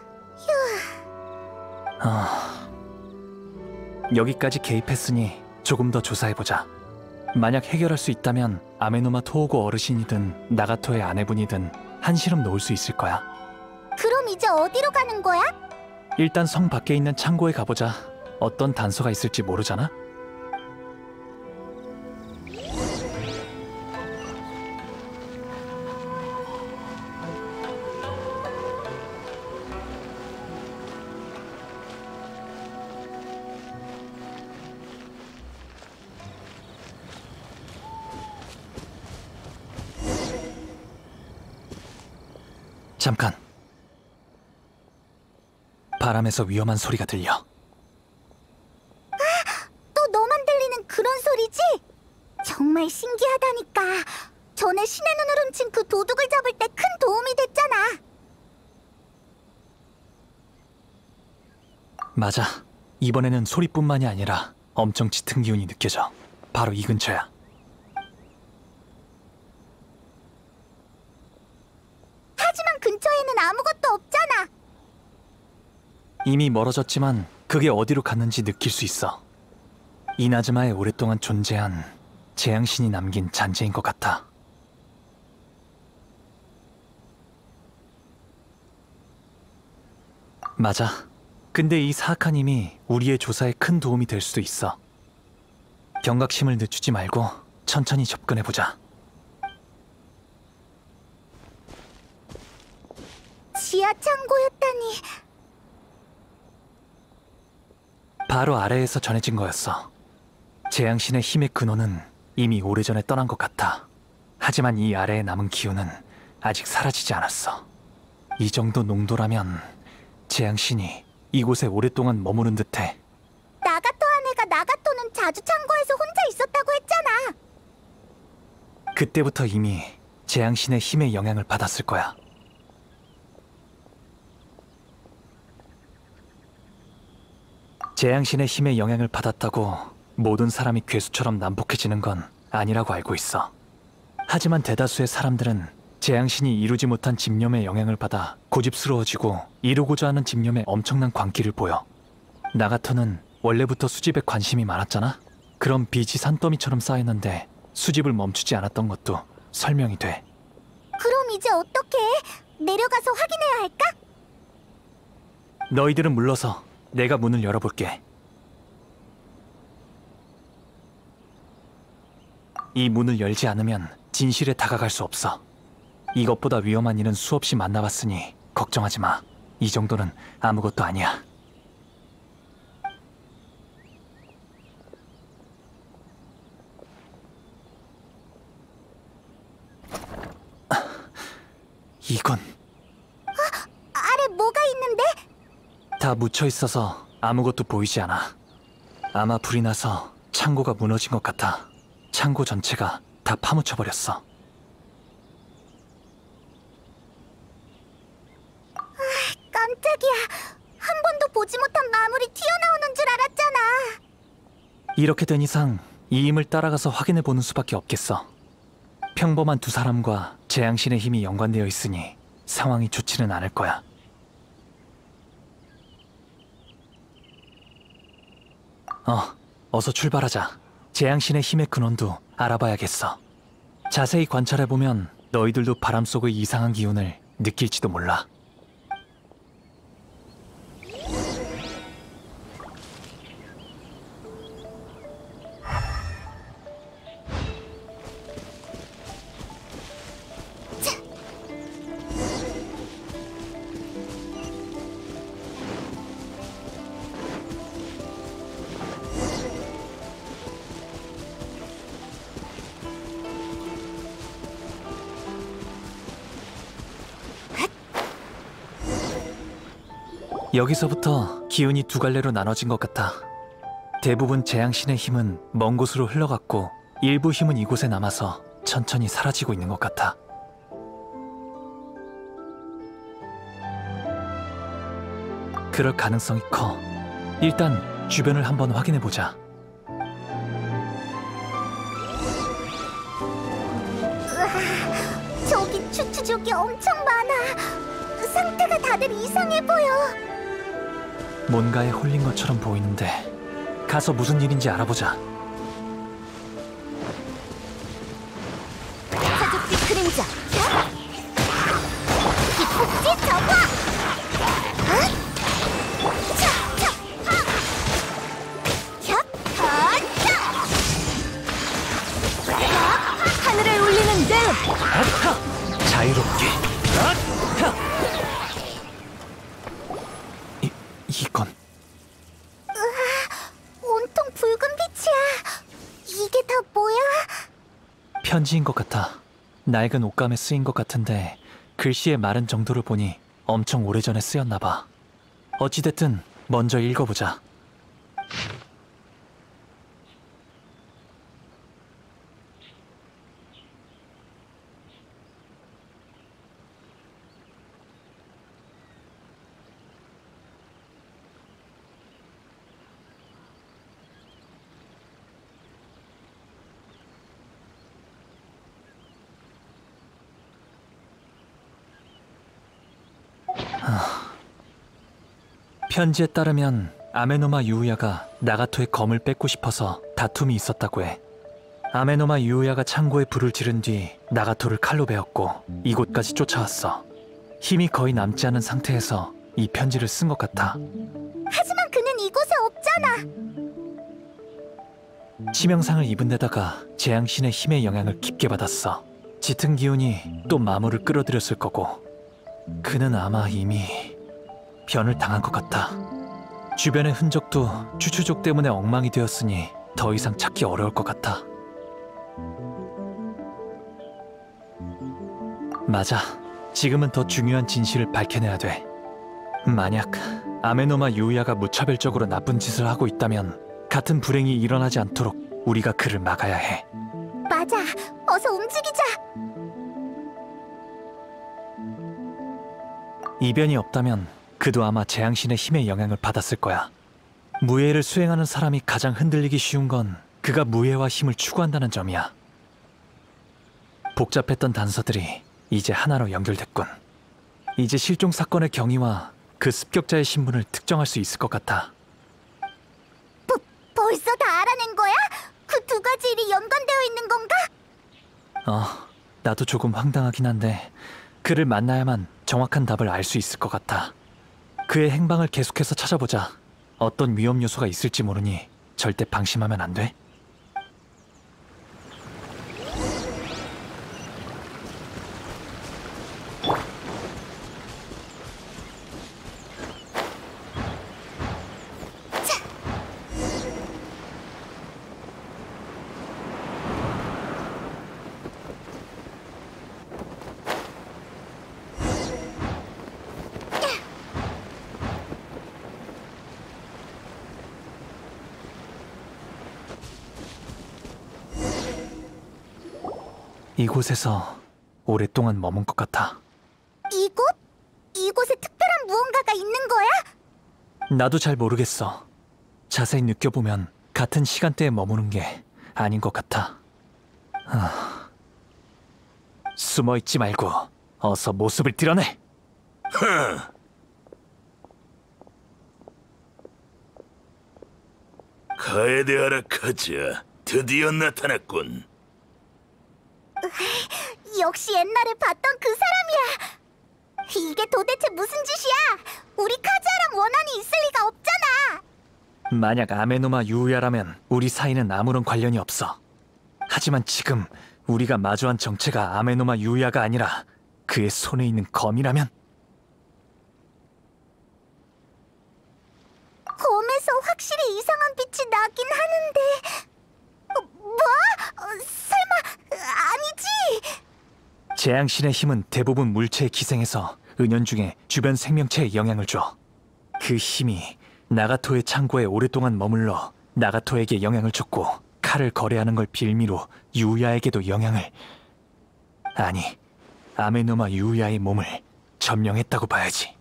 여기까지 개입했으니 조금 더 조사해보자. 만약 해결할 수 있다면 아메노마 토오고 어르신이든 나가토의 아내분이든 한시름 놓을 수 있을 거야. 그럼 이제 어디로 가는 거야? 일단 성 밖에 있는 창고에 가보자. 어떤 단서가 있을지 모르잖아? 잠깐. 바람에서 위험한 소리가 들려. 또 너만 들리는 그런 소리지? 정말 신기하다니까. 전에 신의 눈을 훔친 그 도둑을 잡을 때 큰 도움이 됐잖아. 맞아. 이번에는 소리뿐만이 아니라 엄청 짙은 기운이 느껴져. 바로 이 근처야. 하지만 근처에는 아무것도 없잖아. 이미 멀어졌지만 그게 어디로 갔는지 느낄 수 있어. 이나즈마에 오랫동안 존재한 재앙신이 남긴 잔재인 것 같아. 맞아. 근데 이 사악한 힘이 우리의 조사에 큰 도움이 될 수도 있어. 경각심을 늦추지 말고 천천히 접근해보자. 지하 창고였다니. 바로 아래에서 전해진 거였어. 재앙신의 힘의 근원은 이미 오래전에 떠난 것 같아. 하지만 이 아래에 남은 기운은 아직 사라지지 않았어. 이 정도 농도라면 재앙신이 이곳에 오랫동안 머무는 듯해. 나가토 아내가 나가토는 자주 창고에서 혼자 있었다고 했잖아. 그때부터 이미 재앙신의 힘의 영향을 받았을 거야. 재앙신의 힘의 영향을 받았다고 모든 사람이 괴수처럼 난폭해지는 건 아니라고 알고 있어. 하지만 대다수의 사람들은 재앙신이 이루지 못한 집념의 영향을 받아 고집스러워지고 이루고자 하는 집념에 엄청난 광기를 보여. 나가토는 원래부터 수집에 관심이 많았잖아? 그럼 빚이 산더미처럼 쌓였는데 수집을 멈추지 않았던 것도 설명이 돼. 그럼 이제 어떻게 해? 내려가서 확인해야 할까? 너희들은 물러서 내가 문을 열어볼게. 이 문을 열지 않으면 진실에 다가갈 수 없어. 이것보다 위험한 일은 수없이 만나봤으니 걱정하지 마. 이 정도는 아무것도 아니야. 이건 아래 뭐가 있는데? 다 묻혀 있어서 아무것도 보이지 않아. 아마 불이 나서 창고가 무너진 것 같아. 창고 전체가 다 파묻혀 버렸어. 깜짝이야. 한 번도 보지 못한 마물이 튀어나오는 줄 알았잖아. 이렇게 된 이상 이 힘을 따라가서 확인해 보는 수밖에 없겠어. 평범한 두 사람과 재앙신의 힘이 연관되어 있으니 상황이 좋지는 않을 거야. 어서 출발하자. 재앙신의 힘의 근원도 알아봐야겠어. 자세히 관찰해보면 너희들도 바람 속의 이상한 기운을 느낄지도 몰라. 여기서부터 기운이 두 갈래로 나눠진 것 같아. 대부분 재앙신의 힘은 먼 곳으로 흘러갔고 일부 힘은 이곳에 남아서 천천히 사라지고 있는 것 같아. 그럴 가능성이 커. 일단 주변을 한번 확인해보자. 저기 추추족이 엄청 많아. 상태가 다들 이상해 보여. 뭔가에 홀린 것처럼 보이는데 가서 무슨 일인지 알아보자. 사족지 그림자. 기폭지 저거. 하늘에 울리는 내 자유롭게. 이건 온통 붉은 빛이야. 이게 다 뭐야? 편지인 것 같아. 낡은 옷감에 쓰인 것 같은데 글씨의 마른 정도를 보니 엄청 오래전에 쓰였나 봐. 어찌됐든 먼저 읽어보자. 편지에 따르면 아메노마 유우야가 나가토의 검을 뺏고 싶어서 다툼이 있었다고 해. 아메노마 유우야가 창고에 불을 지른 뒤 나가토를 칼로 베었고 이곳까지 쫓아왔어. 힘이 거의 남지 않은 상태에서 이 편지를 쓴 것 같아. 하지만 그는 이곳에 없잖아. 치명상을 입은 데다가 재앙신의 힘의 영향을 깊게 받았어. 짙은 기운이 또 마모를 끌어들였을 거고 그는 아마 이미 변을 당한 것 같아. 주변의 흔적도 추추족 때문에 엉망이 되었으니 더 이상 찾기 어려울 것 같아. 맞아. 지금은 더 중요한 진실을 밝혀내야 돼. 만약 아메노마 유우야가 무차별적으로 나쁜 짓을 하고 있다면 같은 불행이 일어나지 않도록 우리가 그를 막아야 해. 맞아. 어서 움직이자. 이변이 없다면 그도 아마 재앙신의 힘의 영향을 받았을 거야. 무예를 수행하는 사람이 가장 흔들리기 쉬운 건 그가 무예와 힘을 추구한다는 점이야. 복잡했던 단서들이 이제 하나로 연결됐군. 이제 실종 사건의 경위와 그 습격자의 신분을 특정할 수 있을 것 같아. 벌써 다 알아낸 거야? 그 두 가지 일이 연관되어 있는 건가? 나도 조금 황당하긴 한데 그를 만나야만 정확한 답을 알 수 있을 것 같아. 그의 행방을 계속해서 찾아보자. 어떤 위험 요소가 있을지 모르니 절대 방심하면 안 돼. 이곳에서 오랫동안 머문 것 같아. 이곳? 이곳에 특별한 무언가가 있는 거야? 나도 잘 모르겠어. 자세히 느껴보면 같은 시간대에 머무는 게 아닌 것 같아. 숨어있지 말고 어서 모습을 드러내! 카에데하라 카즈야, 드디어 나타났군. 역시 옛날에 봤던 그 사람이야. 이게 도대체 무슨 짓이야? 우리 카즈아랑 원한이 있을 리가 없잖아. 만약 아메노마 유우야라면 우리 사이는 아무런 관련이 없어. 하지만 지금 우리가 마주한 정체가 아메노마 유우야가 아니라 그의 손에 있는 검이라면? 검에서 확실히 이상한 빛이 나긴 하는데... 뭐? 설마... 아니지? 재앙신의 힘은 대부분 물체에 기생해서 은연중에 주변 생명체에 영향을 줘. 그 힘이 나가토의 창고에 오랫동안 머물러 나가토에게 영향을 줬고 칼을 거래하는 걸 빌미로 유우야에게도 영향을... 아니, 아메노마 유우야의 몸을 점령했다고 봐야지.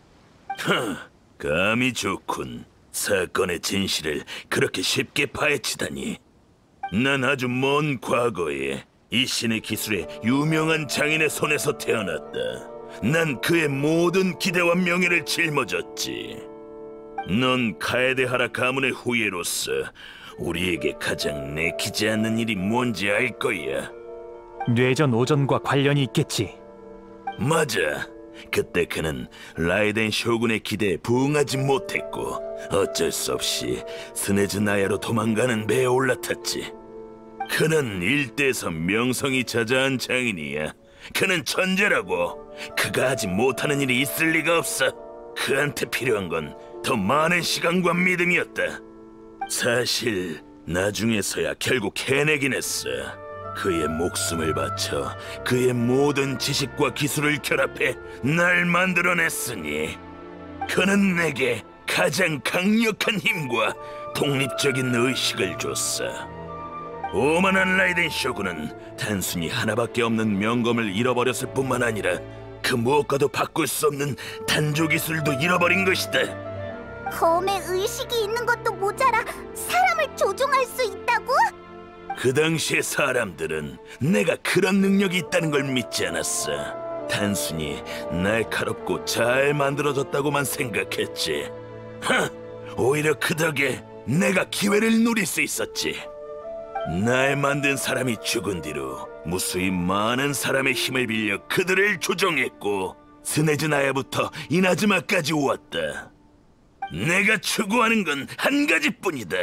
감이 좋군. 사건의 진실을 그렇게 쉽게 파헤치다니. 난 아주 먼 과거에 이 신의 기술에 유명한 장인의 손에서 태어났다. 난 그의 모든 기대와 명예를 짊어졌지. 넌 카에데하라 가문의 후예로서 우리에게 가장 내키지 않는 일이 뭔지 알 거야. 뇌전 오전과 관련이 있겠지. 맞아. 그때 그는 라이덴 쇼군의 기대에 부응하지 못했고 어쩔 수 없이 스네즈 나야로 도망가는 배에 올라탔지. 그는 일대에서 명성이 자자한 장인이야. 그는 천재라고. 그가 하지 못하는 일이 있을 리가 없어. 그한테 필요한 건 더 많은 시간과 믿음이었다. 사실 나중에서야 결국 해내긴 했어. 그의 목숨을 바쳐 그의 모든 지식과 기술을 결합해 날 만들어냈으니 그는 내게 가장 강력한 힘과 독립적인 의식을 줬어. 오만한 라이덴 쇼군은 단순히 하나밖에 없는 명검을 잃어버렸을 뿐만 아니라 그 무엇과도 바꿀 수 없는 단조 기술도 잃어버린 것이다. 검에 의식이 있는 것도 모자라 사람을 조종할 수 있다고? 그 당시의 사람들은 내가 그런 능력이 있다는 걸 믿지 않았어. 단순히 날카롭고 잘 만들어졌다고만 생각했지. 오히려 그 덕에 내가 기회를 누릴 수 있었지. 날 만든 사람이 죽은 뒤로 무수히 많은 사람의 힘을 빌려 그들을 조종했고 스네즈 나야부터 이나즈마까지 왔다. 내가 추구하는 건 한 가지뿐이다.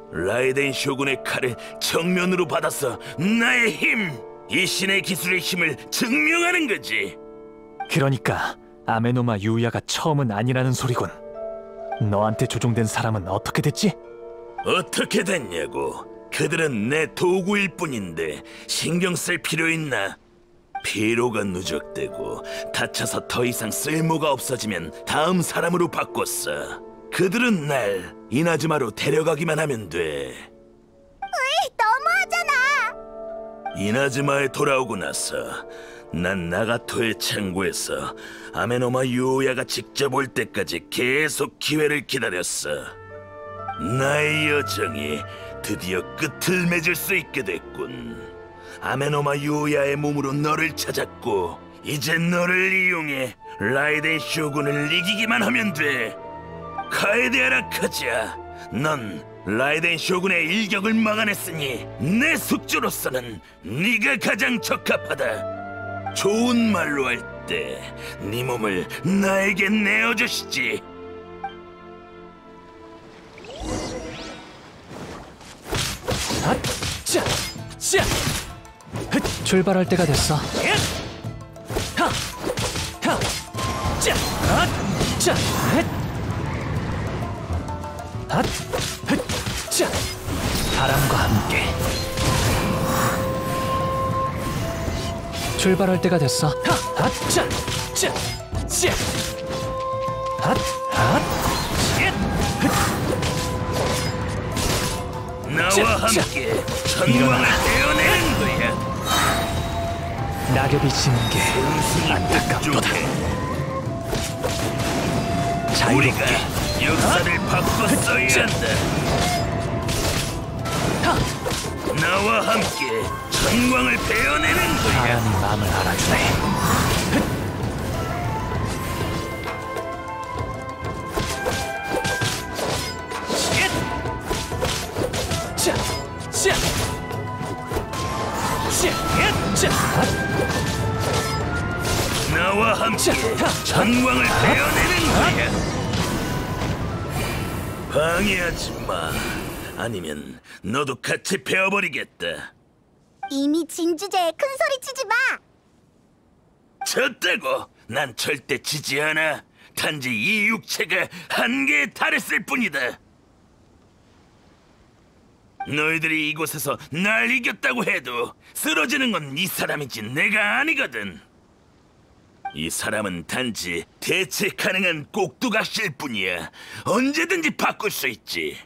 라이덴 쇼군의 칼을 정면으로 받아서 나의 힘, 이 신의 기술의 힘을 증명하는 거지. 그러니까 아메노마 유야가 처음은 아니라는 소리군. 너한테 조종된 사람은 어떻게 됐지? 어떻게 됐냐고. 그들은 내 도구일 뿐인데 신경 쓸 필요 있나? 피로가 누적되고 다쳐서 더 이상 쓸모가 없어지면 다음 사람으로 바꿨어. 그들은 날 이나즈마로 데려가기만 하면 돼. 너무하잖아. 이나즈마에 돌아오고 나서 난 나가토의 창고에서 아메노마 유오야가 직접 올 때까지 계속 기회를 기다렸어. 나의 여정이 드디어 끝을 맺을 수 있게 됐군. 아메노마 유오야의 몸으로 너를 찾았고 이제 너를 이용해 라이덴 쇼군을 이기기만 하면 돼. 카에데하라 카즈야, 넌 라이덴 쇼군의 일격을 막아냈으니 내 숙주로서는 네가 가장 적합하다. 좋은 말로 할 때 네 몸을 나에게 내어주시지. 자, 자, 출발할 때가 됐어. 하, 자, 자, 자, 바람과 함께 출발할 때가 됐어. 자, 자, 자, 나와 함께 전광을 베어내는 거야. 낙엽이 지는 게 안타깝도다. 우리가 자유롭게 역사를 바꿨어야 한다. 나와 함께 전광을 베어내는 거야. 바람이 마음을 알아주네. 자, 자, 자, 나와 함께 전광을 베어내는 거야. 방해하지 마. 아니면 너도 같이 베어버리겠다. 이미 진주제에 큰 소리 치지 마. 졌다고. 난 절대 지지 않아. 단지 이 육체가 한계에 달했을 뿐이다. 너희들이 이곳에서 날 이겼다고 해도 쓰러지는 건 이 사람이지 내가 아니거든. 이 사람은 단지 대체 가능한 꼭두각시일 뿐이야. 언제든지 바꿀 수 있지.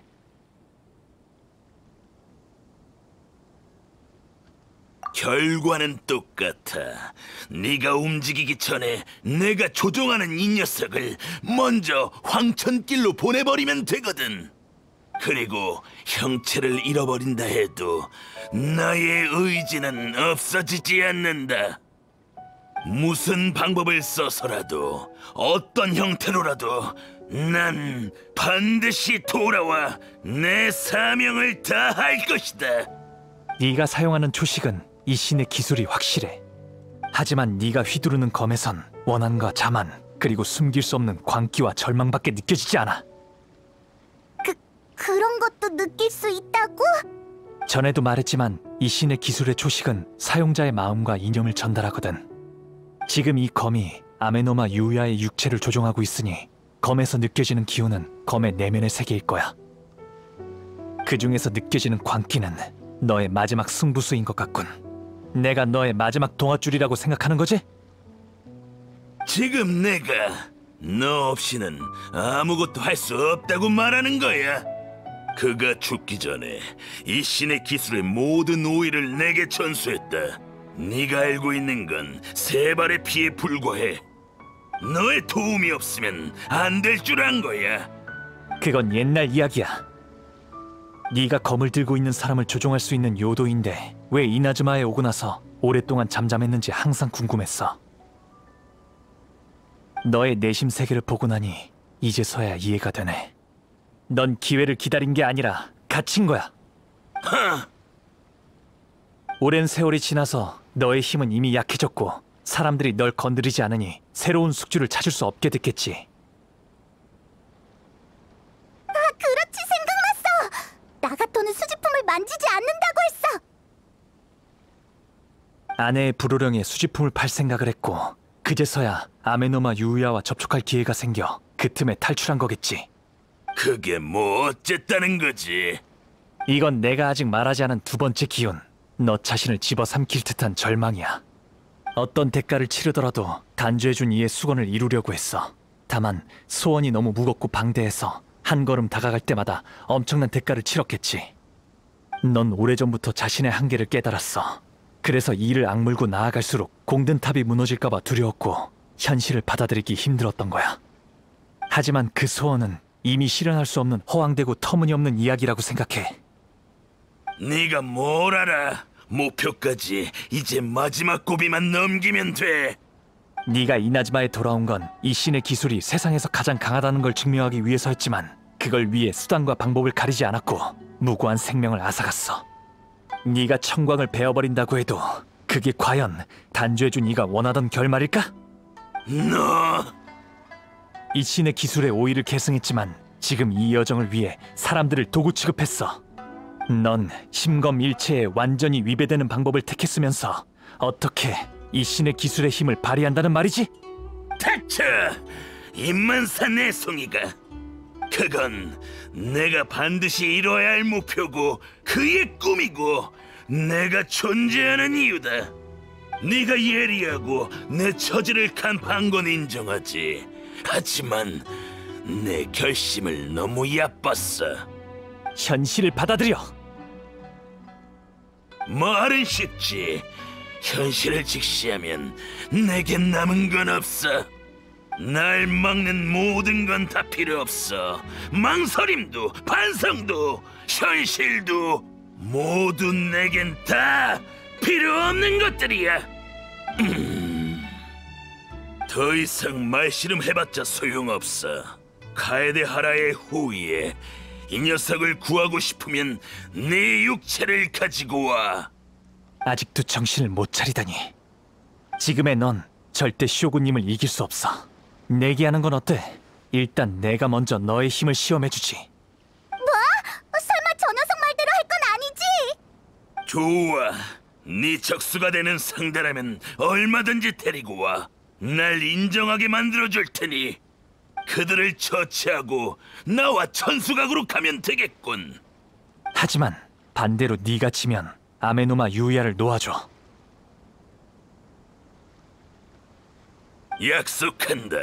결과는 똑같아. 네가 움직이기 전에 내가 조종하는 이 녀석을 먼저 황천길로 보내버리면 되거든. 그리고 형체를 잃어버린다 해도 나의 의지는 없어지지 않는다. 무슨 방법을 써서라도 어떤 형태로라도 난 반드시 돌아와 내 사명을 다할 것이다. 네가 사용하는 초식은 이 신의 기술이 확실해. 하지만 네가 휘두르는 검에선 원한과 자만, 그리고 숨길 수 없는 광기와 절망밖에 느껴지지 않아. 그런 것도 느낄 수 있다고? 전에도 말했지만 이 신의 기술의 초식은 사용자의 마음과 이념을 전달하거든. 지금 이 검이 아메노마 유야의 육체를 조종하고 있으니 검에서 느껴지는 기운은 검의 내면의 세계일 거야. 그 중에서 느껴지는 광기는 너의 마지막 승부수인 것 같군. 내가 너의 마지막 동아줄이라고 생각하는 거지? 지금 내가 너 없이는 아무것도 할 수 없다고 말하는 거야. 그가 죽기 전에 이 신의 기술의 모든 오의를 내게 전수했다. 네가 알고 있는 건 세 발의 피에 불과해. 너의 도움이 없으면 안 될 줄 안 거야. 그건 옛날 이야기야. 네가 검을 들고 있는 사람을 조종할 수 있는 요도인데 왜 이나즈마에 오고 나서 오랫동안 잠잠했는지 항상 궁금했어. 너의 내심 세계를 보고 나니 이제서야 이해가 되네. 넌 기회를 기다린 게 아니라 갇힌 거야. 오랜 세월이 지나서 너의 힘은 이미 약해졌고 사람들이 널 건드리지 않으니 새로운 숙주를 찾을 수 없게 됐겠지. 그렇지, 생각났어. 나가토 아내의 불호령에 수집품을 팔 생각을 했고 그제서야 아메노마 유우야와 접촉할 기회가 생겨 그 틈에 탈출한 거겠지. 그게 뭐 어쨌다는 거지? 이건 내가 아직 말하지 않은 두 번째 기운. 너 자신을 집어삼킬 듯한 절망이야. 어떤 대가를 치르더라도 단죄해준 이의 수건을 이루려고 했어. 다만 소원이 너무 무겁고 방대해서 한 걸음 다가갈 때마다 엄청난 대가를 치렀겠지. 넌 오래전부터 자신의 한계를 깨달았어. 그래서 이를 악물고 나아갈수록 공든탑이 무너질까봐 두려웠고 현실을 받아들이기 힘들었던 거야. 하지만 그 소원은 이미 실현할 수 없는 허황되고 터무니없는 이야기라고 생각해. 네가 뭘 알아? 목표까지 이제 마지막 고비만 넘기면 돼. 네가 이나즈마에 돌아온 건 이 신의 기술이 세상에서 가장 강하다는 걸 증명하기 위해서였지만 그걸 위해 수단과 방법을 가리지 않았고 무고한 생명을 앗아갔어. 네가 청광을 베어버린다고 해도 그게 과연 단죄해준 네가 원하던 결말일까? 너 이 신의 기술에 오이를 계승했지만 지금 이 여정을 위해 사람들을 도구 취급했어. 넌 심검일체에 완전히 위배되는 방법을 택했으면서 어떻게 이 신의 기술의 힘을 발휘한다는 말이지? 닥쳐! 입만산 내송이가 그건 내가 반드시 이뤄야 할 목표고 그의 꿈이고 내가 존재하는 이유다. 네가 예리하고 내 처지를 간파한 건 인정하지. 하지만 내 결심을 너무 얕봤어. 현실을 받아들여. 말은 쉽지. 현실을 직시하면 내겐 남은 건 없어. 날 막는 모든 건 다 필요 없어. 망설임도 반성도 현실도 모두 내겐 다 필요 없는 것들이야. 더 이상 말씨름 해봤자 소용없어. 카에데하라의 후위에 이 녀석을 구하고 싶으면 네 육체를 가지고 와. 아직도 정신을 못 차리다니. 지금의 넌 절대 쇼군님을 이길 수 없어. 내기하는 건 어때? 일단 내가 먼저 너의 힘을 시험해주지. 설마 저 녀석 말대로 할 건 아니지? 좋아. 네 적수가 되는 상대라면 얼마든지 데리고 와. 날 인정하게 만들어줄 테니 그들을 처치하고 나와 천수각으로 가면 되겠군. 하지만 반대로 네가 지면 아메노마 유우야를 놓아줘. 약속한다.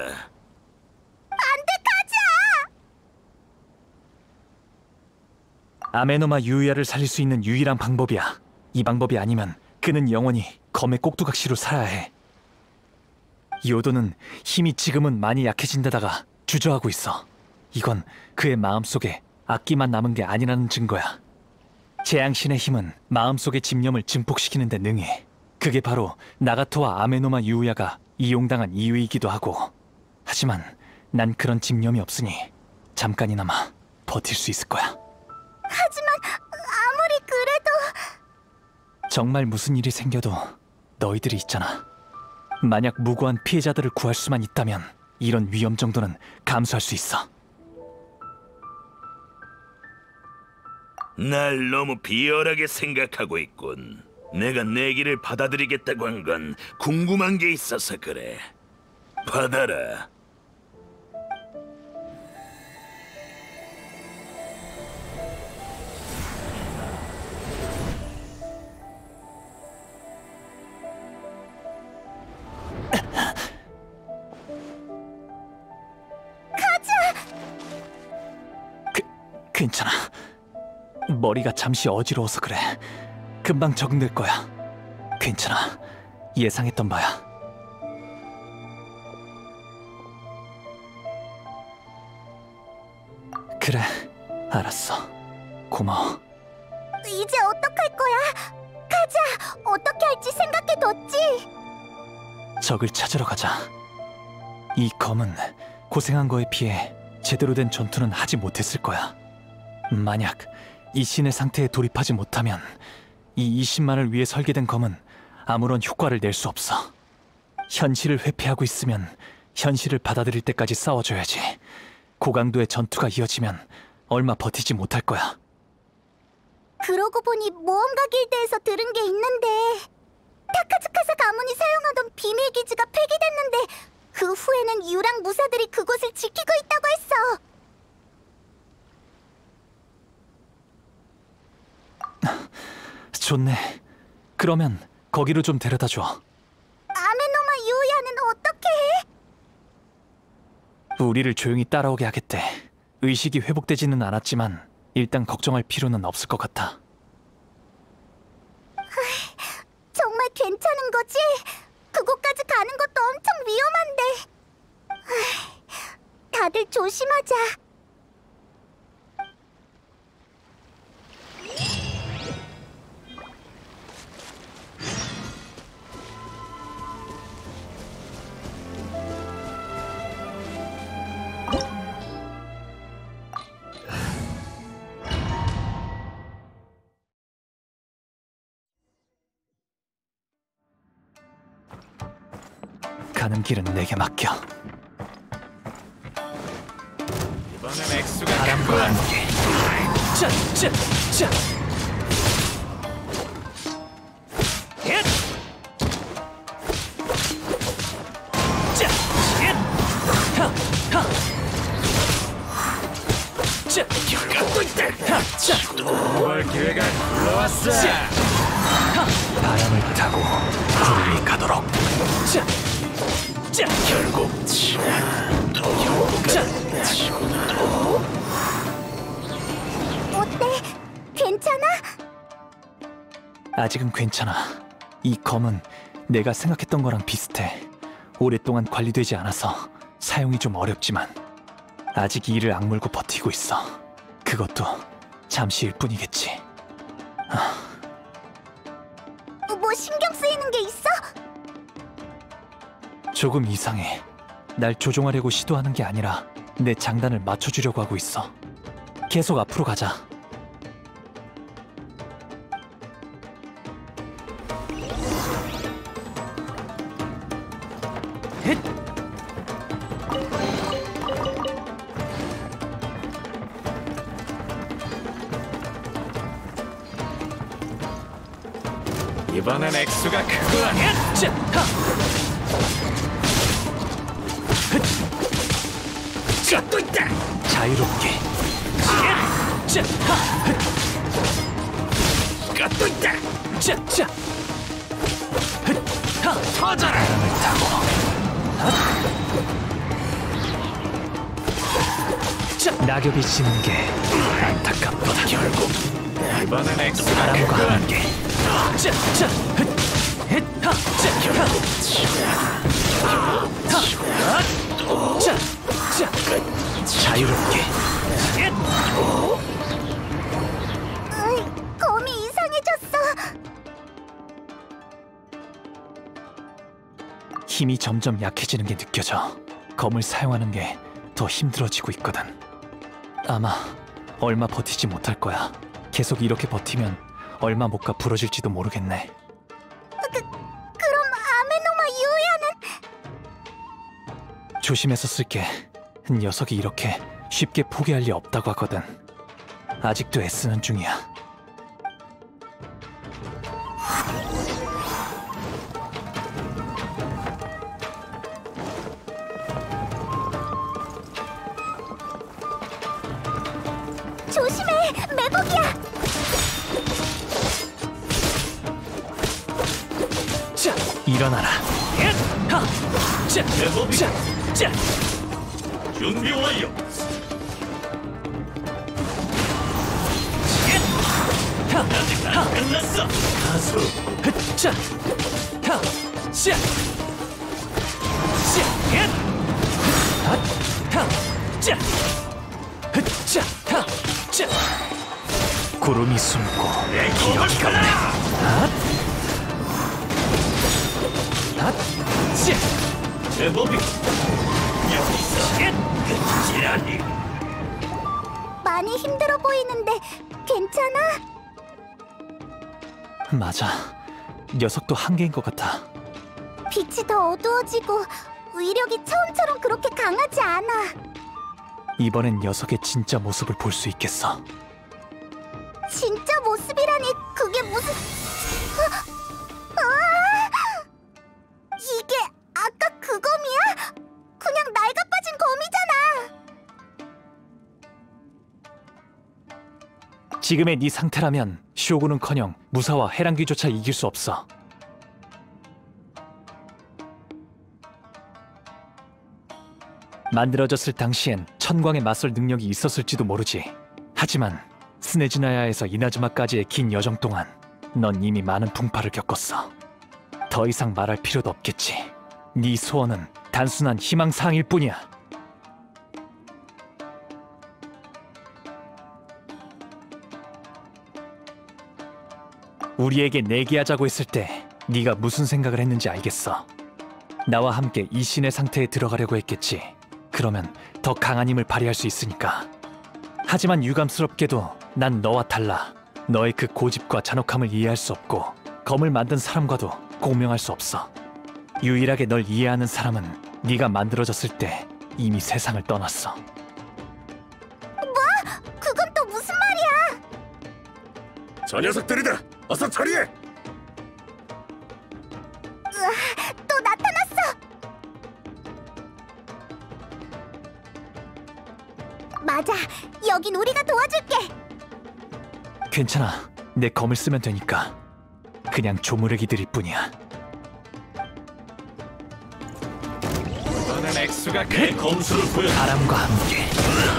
아메노마 유우야를 살릴 수 있는 유일한 방법이야. 이 방법이 아니면 그는 영원히 검의 꼭두각시로 살아야 해. 요도는 힘이 지금은 많이 약해진 데다가 주저하고 있어. 이건 그의 마음속에 악기만 남은 게 아니라는 증거야. 재앙신의 힘은 마음속의 집념을 증폭시키는 데 능해. 그게 바로 나가토와 아메노마 유우야가 이용당한 이유이기도 하고. 하지만 난 그런 집념이 없으니 잠깐이나마 버틸 수 있을 거야. 하지만 아무리 그래도 정말 무슨 일이 생겨도 너희들이 있잖아. 만약 무고한 피해자들을 구할 수만 있다면 이런 위험 정도는 감수할 수 있어. 날 너무 비열하게 생각하고 있군. 내가 내기를 받아들이겠다고 한 건 궁금한 게 있어서 그래. 받아라. 괜찮아. 머리가 잠시 어지러워서 그래. 금방 적응될 거야. 괜찮아. 예상했던 바야. 그래, 알았어. 고마워. 이제 어떡할 거야? 가자. 어떻게 할지 생각해뒀지? 적을 찾으러 가자. 이 검은 고생한 거에 비해 제대로 된 전투는 하지 못했을 거야. 만약 이 신의 상태에 돌입하지 못하면 이 20만을 위해 설계된 검은 아무런 효과를 낼 수 없어. 현실을 회피하고 있으면 현실을 받아들일 때까지 싸워줘야지. 고강도의 전투가 이어지면 얼마 버티지 못할 거야. 그러고 보니 모험가 길드에서 들은 게 있는데 타카즈카 기지가 폐기됐는데 그 후에는 유랑 무사들이 그곳을 지키고 있다고 했어. 좋네. 그러면 거기로 좀 데려다줘. 아메노마 유야는 어떻게 해? 우리를 조용히 따라오게 하겠대. 의식이 회복되지는 않았지만 일단 걱정할 필요는 없을 것 같아. 정말 괜찮은 거지? 그곳까지 가는 것도 엄청 위험한데. 다들 조심하자. 가는 길은 내게 맡겨. 이번엔 액수가 바람과 함께. 자, 자, 자. 헷! 자, 헷! 하, 하. 자, 갖고 있다. 하, 자, 올 기회가 불러왔어. 자. 하. 바람을 타고 구름이 가도록. 자, 자, 결국 자. 어때? 괜찮아? 아직은 괜찮아. 이 검은 내가 생각했던 거랑 비슷해. 오랫동안 관리되지 않아서 사용이 좀 어렵지만 아직 이를 악물고 버티고 있어. 그것도 잠시일 뿐이겠지. 뭐 신경 쓰이는 게 있어? 조금 이상해. 날 조종하려고 시도하는 게 아니라 내 장단을 맞춰주려고 하고 있어. 계속 앞으로 가자. 헷! 이번엔 액수가 크구나. 자, 하! 갖고 있다. 자유롭게. 자, 하! 갖고 있다. 자, 자. 하! 터져라. 바람을 타고. 자, 낙엽이 지는 게 안타깝도다. 결국 이번엔 액수가 바람과 크구나. 함께. 자, 자, 헷, 하, 자, 자, 자, 자유롭게. 으이, 검이 이상해졌어. 힘이 점점 약해지는 게 느껴져. 검을 사용하는 게 더 힘들어지고 있거든. 아마 얼마 버티지 못할 거야. 계속 이렇게 버티면 얼마 못 가 부러질지도 모르겠네. 그럼 아메노마 유야는? 조심해서 쓸게. 녀석이 이렇게 쉽게 포기할 리 없다고 하거든. 아직도 애쓰는 중이야. 조심해, 매복이야. 자, 일어나라. 하! 자, 자, 자. 준비 완료. 하! 끝났어. 가수. 자, 하! 자, 자, 하! 하! 자, 자, 하! 자. 구름이 숨고 기억이 없네. 제법이 여기서 끝이라니. 많이 힘들어 보이는데 괜찮아? 맞아. 녀석도 한계인 것 같아. 빛이 더 어두워지고 위력이 처음처럼 그렇게 강하지 않아. 이번엔 녀석의 진짜 모습을 볼 수 있겠어. 진짜 모습이라니 그게 무슨... 이게 지금의 네 상태라면 쇼군은커녕 무사와 해랑귀조차 이길 수 없어. 만들어졌을 당시엔 천광에 맞설 능력이 있었을지도 모르지. 하지만 스네즈나야에서 이나즈마까지의 긴 여정 동안 넌 이미 많은 풍파를 겪었어. 더 이상 말할 필요도 없겠지. 네 소원은 단순한 희망사항일 뿐이야. 우리에게 내기하자고 했을 때 네가 무슨 생각을 했는지 알겠어. 나와 함께 이 신의 상태에 들어가려고 했겠지. 그러면 더 강한 힘을 발휘할 수 있으니까. 하지만 유감스럽게도 난 너와 달라. 너의 그 고집과 잔혹함을 이해할 수 없고 검을 만든 사람과도 공명할 수 없어. 유일하게 널 이해하는 사람은 네가 만들어졌을 때 이미 세상을 떠났어. 그건 또 무슨 말이야? 저 녀석들이다. 어서 처리해. 또 나타났어. 맞아. 여긴 우리가 도와줄게. 괜찮아. 내 검을 쓰면 되니까. 그냥 조무래기들일 뿐이야. 너는 액수가 내 검수를 보여. 바람과 함께.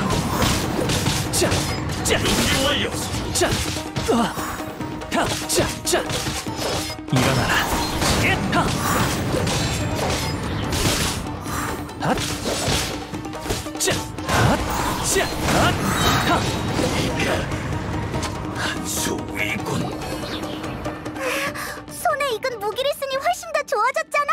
자, 자, 완료. 자, 자, 자, 자. 일어나라. 하. 핫. 자, 핫. 자, 핫. 하. 한수위군. 손에 익은 무기를 쓰니 훨씬 더 좋아졌잖아.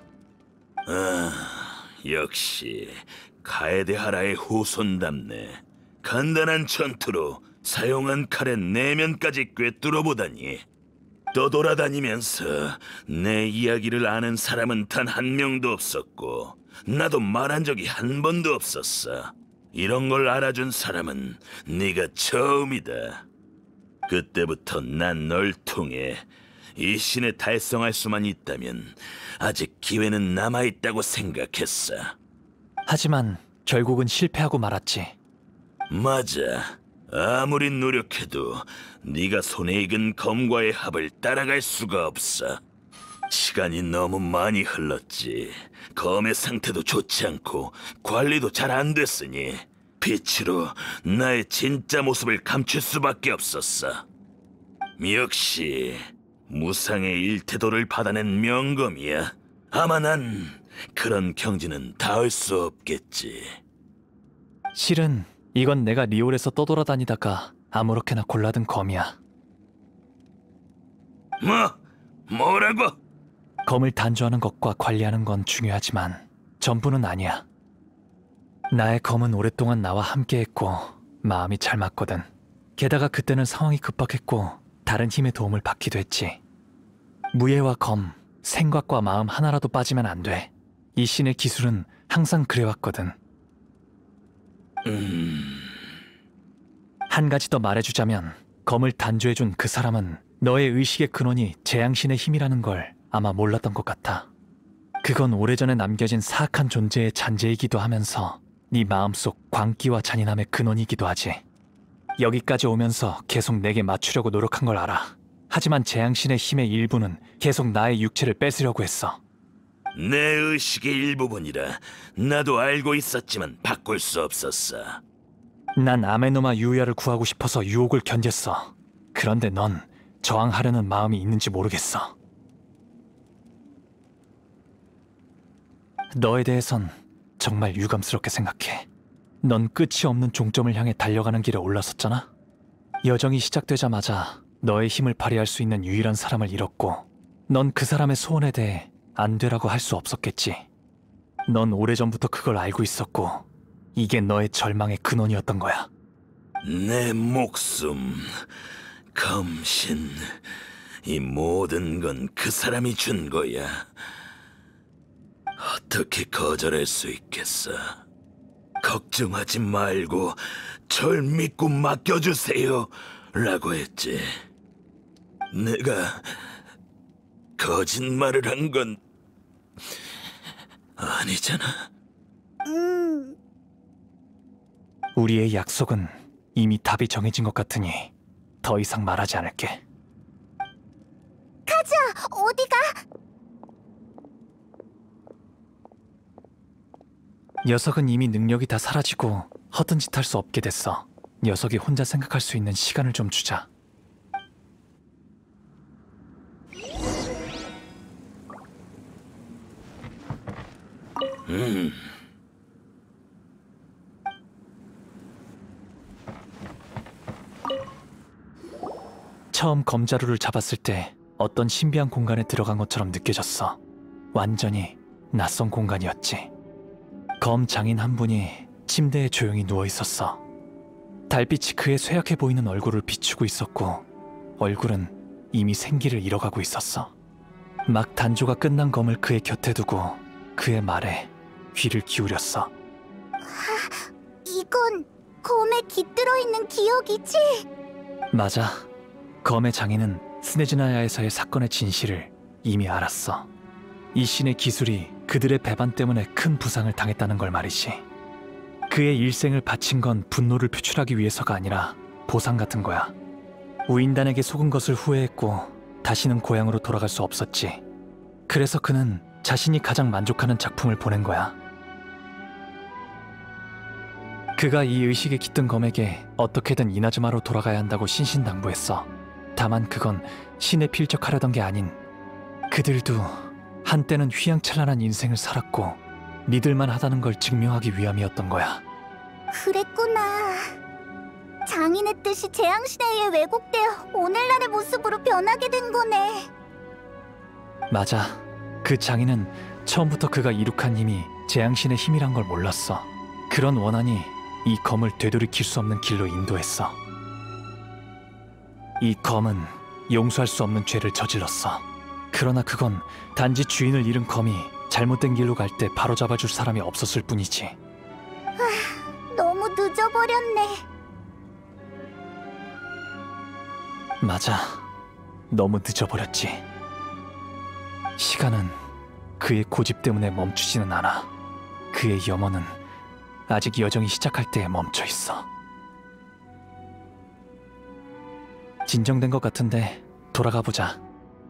역시 가에데하라의 후손답네. 간단한 전투로 사용한 칼의 내면까지 꿰뚫어보다니. 떠돌아다니면서 내 이야기를 아는 사람은 단 한 명도 없었고 나도 말한 적이 한 번도 없었어. 이런 걸 알아준 사람은 네가 처음이다. 그때부터 난 널 통해 이 신에 달성할 수만 있다면 아직 기회는 남아있다고 생각했어. 하지만 결국은 실패하고 말았지. 맞아. 아무리 노력해도 네가 손에 익은 검과의 합을 따라갈 수가 없어. 시간이 너무 많이 흘렀지. 검의 상태도 좋지 않고 관리도 잘 안 됐으니 빛으로 나의 진짜 모습을 감출 수밖에 없었어. 역시 무상의 일태도를 받아낸 명검이야. 아마 난 그런 경지는 닿을 수 없겠지. 실은 이건 내가 리올에서 떠돌아다니다가 아무렇게나 골라든 검이야. 뭐라고? 검을 단주하는 것과 관리하는 건 중요하지만 전부는 아니야. 나의 검은 오랫동안 나와 함께했고 마음이 잘 맞거든. 게다가 그때는 상황이 급박했고 다른 힘의 도움을 받기도 했지. 무예와 검, 생각과 마음 하나라도 빠지면 안 돼. 이 신의 기술은 항상 그래왔거든. 한 가지 더 말해주자면 검을 단주해준 그 사람은 너의 의식의 근원이 재앙신의 힘이라는 걸 아마 몰랐던 것 같아. 그건 오래전에 남겨진 사악한 존재의 잔재이기도 하면서 네 마음속 광기와 잔인함의 근원이기도 하지. 여기까지 오면서 계속 내게 맞추려고 노력한 걸 알아. 하지만 재앙신의 힘의 일부는 계속 나의 육체를 뺏으려고 했어. 내 의식의 일부분이라 나도 알고 있었지만 바꿀 수 없었어. 난 아메노마 유야를 구하고 싶어서 유혹을 견뎠어. 그런데 넌 저항하려는 마음이 있는지 모르겠어. 너에 대해선 정말 유감스럽게 생각해. 넌 끝이 없는 종점을 향해 달려가는 길에 올라섰잖아. 여정이 시작되자마자 너의 힘을 발휘할 수 있는 유일한 사람을 잃었고 넌 그 사람의 소원에 대해 안 되라고 할 수 없었겠지. 넌 오래전부터 그걸 알고 있었고 이게 너의 절망의 근원이었던 거야. 내 목숨, 검신, 이 모든 건 그 사람이 준 거야. 어떻게 거절할 수 있겠어? 걱정하지 말고 절 믿고 맡겨주세요 라고 했지. 내가 거짓말을 한 건 아니잖아. 우리의 약속은 이미 답이 정해진 것 같으니 더 이상 말하지 않을게. 가자, 어디가? 녀석은 이미 능력이 다 사라지고 허튼 짓 할 수 없게 됐어. 녀석이 혼자 생각할 수 있는 시간을 좀 주자. 처음 검자루를 잡았을 때 어떤 신비한 공간에 들어간 것처럼 느껴졌어. 완전히 낯선 공간이었지. 검 장인 한 분이 침대에 조용히 누워 있었어. 달빛이 그의 쇠약해 보이는 얼굴을 비추고 있었고 얼굴은 이미 생기를 잃어가고 있었어. 막 단조가 끝난 검을 그의 곁에 두고 그의 말에 귀를 기울였어. 이건 검에 깃들어 있는 기억이지? 맞아. 검의 장인은 스네즈나야에서의 사건의 진실을 이미 알았어. 이 신의 기술이 그들의 배반 때문에 큰 부상을 당했다는 걸 말이지. 그의 일생을 바친 건 분노를 표출하기 위해서가 아니라 보상 같은 거야. 우인단에게 속은 것을 후회했고 다시는 고향으로 돌아갈 수 없었지. 그래서 그는 자신이 가장 만족하는 작품을 보낸 거야. 그가 이 의식에 깃든 검에게 어떻게든 이나즈마로 돌아가야 한다고 신신당부했어. 다만 그건 신에 필적하려던 게 아닌, 그들도 한때는 휘황찬란한 인생을 살았고 믿을만 하다는 걸 증명하기 위함이었던 거야. 그랬구나. 장인의 뜻이 재앙신에 의해 왜곡되어 오늘날의 모습으로 변하게 된 거네. 맞아. 그 장인은 처음부터 그가 이룩한 힘이 재앙신의 힘이란 걸 몰랐어. 그런 원한이 이 검을 되돌이킬 수 없는 길로 인도했어. 이 검은 용서할 수 없는 죄를 저질렀어. 그러나 그건 단지 주인을 잃은 검이 잘못된 길로 갈 때 바로잡아줄 사람이 없었을 뿐이지. 너무 늦어버렸네. 맞아. 너무 늦어버렸지. 시간은 그의 고집 때문에 멈추지는 않아. 그의 염원은 아직 여정이 시작할 때에 멈춰 있어. 진정된 것 같은데 돌아가 보자.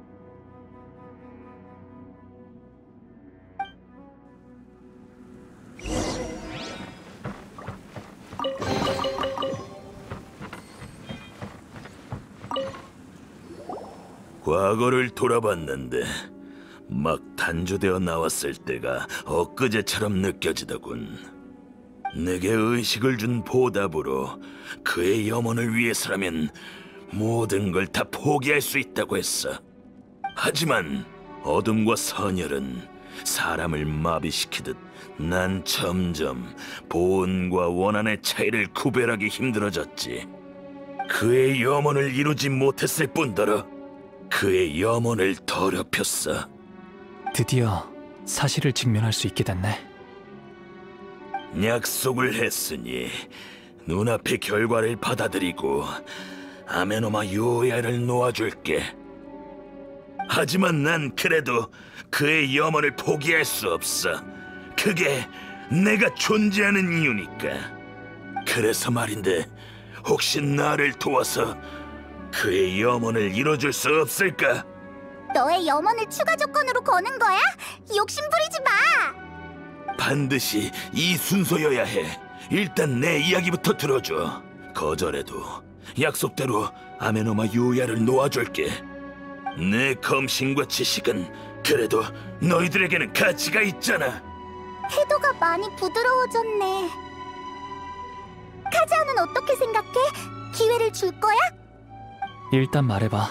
과거를 돌아봤는데 막 단조되어 나왔을 때가 엊그제처럼 느껴지더군. 내게 의식을 준 보답으로 그의 염원을 위해서라면 모든 걸 다 포기할 수 있다고 했어. 하지만 어둠과 선열은 사람을 마비시키듯 난 점점 본과 원한의 차이를 구별하기 힘들어졌지. 그의 염원을 이루지 못했을 뿐더러 그의 염원을 더럽혔어. 드디어 사실을 직면할 수 있게 됐네. 약속을 했으니 눈앞의 결과를 받아들이고 아메노마 요야를 놓아줄게. 하지만 난 그래도 그의 염원을 포기할 수 없어. 그게 내가 존재하는 이유니까. 그래서 말인데 혹시 나를 도와서 그의 염원을 이뤄줄 수 없을까? 너의 염원을 추가 조건으로 거는 거야? 욕심 부리지 마! 반드시 이 순서여야 해. 일단 내 이야기부터 들어줘. 거절해도 약속대로 아메노마 요야를 놓아줄게. 내 검신과 지식은 그래도 너희들에게는 가치가 있잖아. 태도가 많이 부드러워졌네. 카자오는 어떻게 생각해? 기회를 줄 거야? 일단 말해봐.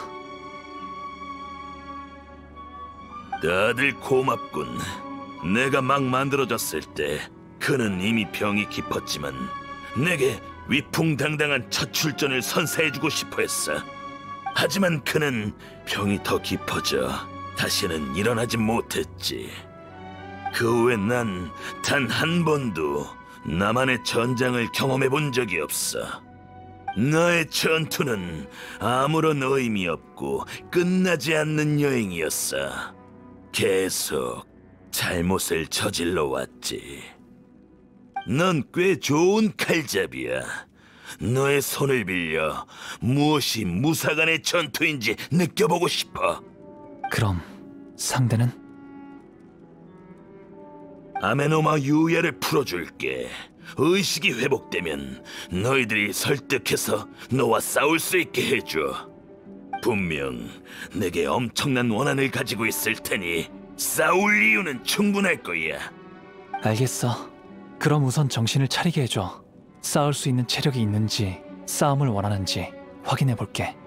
다들 고맙군. 내가 막 만들어졌을 때 그는 이미 병이 깊었지만 내게 위풍당당한 첫 출전을 선사해주고 싶어 했어. 하지만 그는 병이 더 깊어져 다시는 일어나지 못했지. 그 후에 난 단 한 번도 나만의 전장을 경험해 본 적이 없어. 나의 전투는 아무런 의미 없고 끝나지 않는 여행이었어. 계속 잘못을 저질러 왔지. 넌 꽤 좋은 칼잡이야. 너의 손을 빌려 무엇이 무사간의 전투인지 느껴보고 싶어. 그럼 상대는? 아메노마 유야를 풀어줄게. 의식이 회복되면 너희들이 설득해서 너와 싸울 수 있게 해줘. 분명 내게 엄청난 원한을 가지고 있을 테니 싸울 이유는 충분할 거야. 알겠어. 그럼 우선 정신을 차리게 해줘. 싸울 수 있는 체력이 있는지, 싸움을 원하는지 확인해볼게.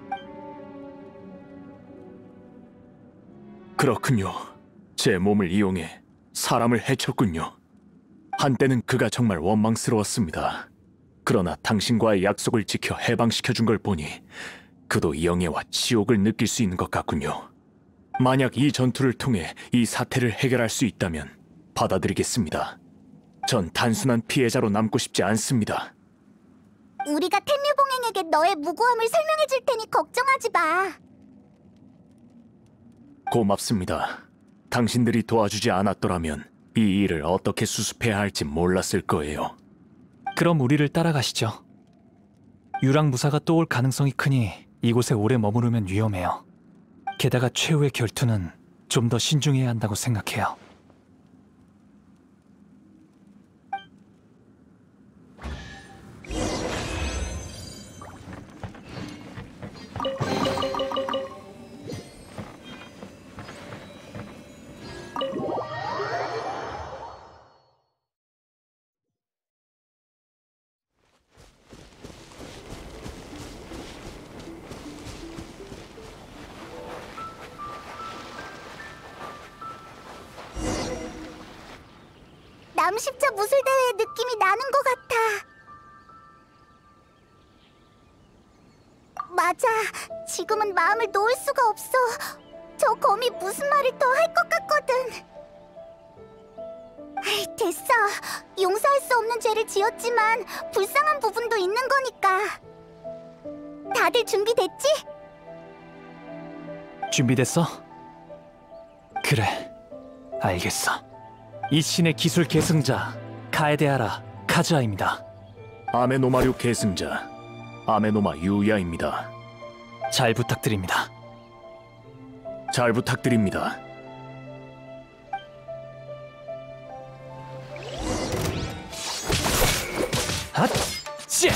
그렇군요. 제 몸을 이용해 사람을 해쳤군요. 한때는 그가 정말 원망스러웠습니다. 그러나 당신과의 약속을 지켜 해방시켜준 걸 보니 그도 영예와 지옥을 느낄 수 있는 것 같군요. 만약 이 전투를 통해 이 사태를 해결할 수 있다면 받아들이겠습니다. 전 단순한 피해자로 남고 싶지 않습니다. 우리가 텐류봉행에게 너의 무고함을 설명해 줄 테니 걱정하지 마. 고맙습니다. 당신들이 도와주지 않았더라면 이 일을 어떻게 수습해야 할지 몰랐을 거예요. 그럼 우리를 따라가시죠. 유랑무사가 또 올 가능성이 크니 이곳에 오래 머무르면 위험해요. 게다가 최후의 결투는 좀 더 신중해야 한다고 생각해요. 남십자 무술대회의 느낌이 나는 것 같아. 맞아. 지금은 마음을 놓을 수가 없어. 저 검이 무슨 말을 더 할 것 같거든. 아이, 됐어. 용서할 수 없는 죄를 지었지만 불쌍한 부분도 있는 거니까. 다들 준비됐지? 준비됐어? 그래, 알겠어. 이 신의 기술 계승자 카에데하라 카즈아입니다. 아메노마류 계승자 아메노마 유야입니다. 잘 부탁드립니다. 잘 부탁드립니다. 핫! 씨!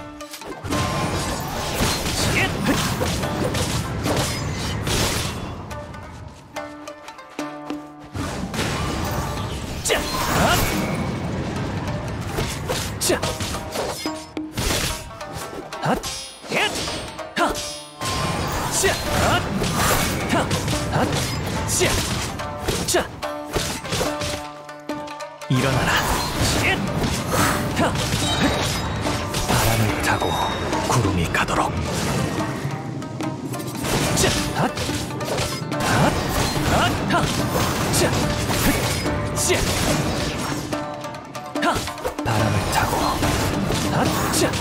자! 핫! 헷! 하! 자! 핫! 하! 핫! 자! 자! 일어나라. 헷! 하! 바람을 타고 구름이 가도록. 자! 핫! 핫! 핫! 하! 자! 헷! 자! 하! 바람을 타고 핫자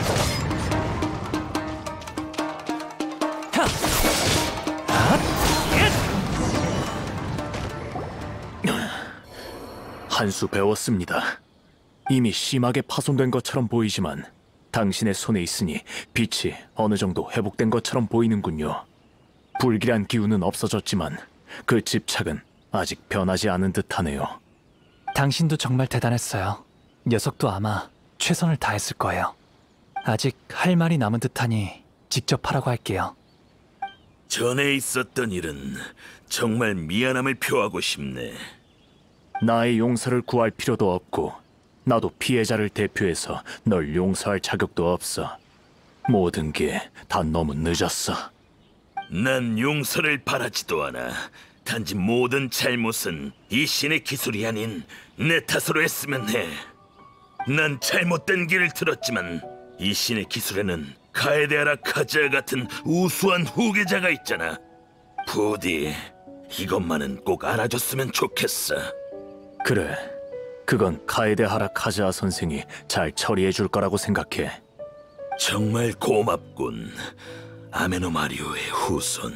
한 수 배웠습니다. 이미 심하게 파손된 것처럼 보이지만 당신의 손에 있으니 빛이 어느 정도 회복된 것처럼 보이는군요. 불길한 기운은 없어졌지만 그 집착은 아직 변하지 않은 듯하네요. 당신도 정말 대단했어요. 녀석도 아마 최선을 다했을 거예요. 아직 할 말이 남은 듯하니 직접 하라고 할게요. 전에 있었던 일은 정말 미안함을 표하고 싶네. 나의 용서를 구할 필요도 없고 나도 피해자를 대표해서 널 용서할 자격도 없어. 모든 게 다 너무 늦었어. 난 용서를 바라지도 않아. 단지 모든 잘못은 이 신의 기술이 아닌 내 탓으로 했으면 해. 난 잘못된 길을 들었지만 이 신의 기술에는 카에데하라 카즈아 같은 우수한 후계자가 있잖아. 부디 이것만은 꼭 알아줬으면 좋겠어. 그래, 그건 카에데하라 카즈아 선생이 잘 처리해 줄 거라고 생각해. 정말 고맙군, 아메노마리오의 후손.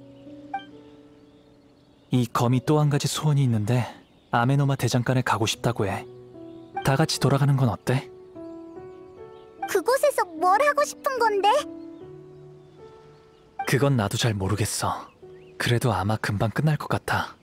이 검이 또 한 가지 소원이 있는데 아메노마 대장간에 가고 싶다고 해. 다 같이 돌아가는 건 어때? 그곳에서 뭘 하고 싶은 건데? 그건 나도 잘 모르겠어. 그래도 아마 금방 끝날 것 같아.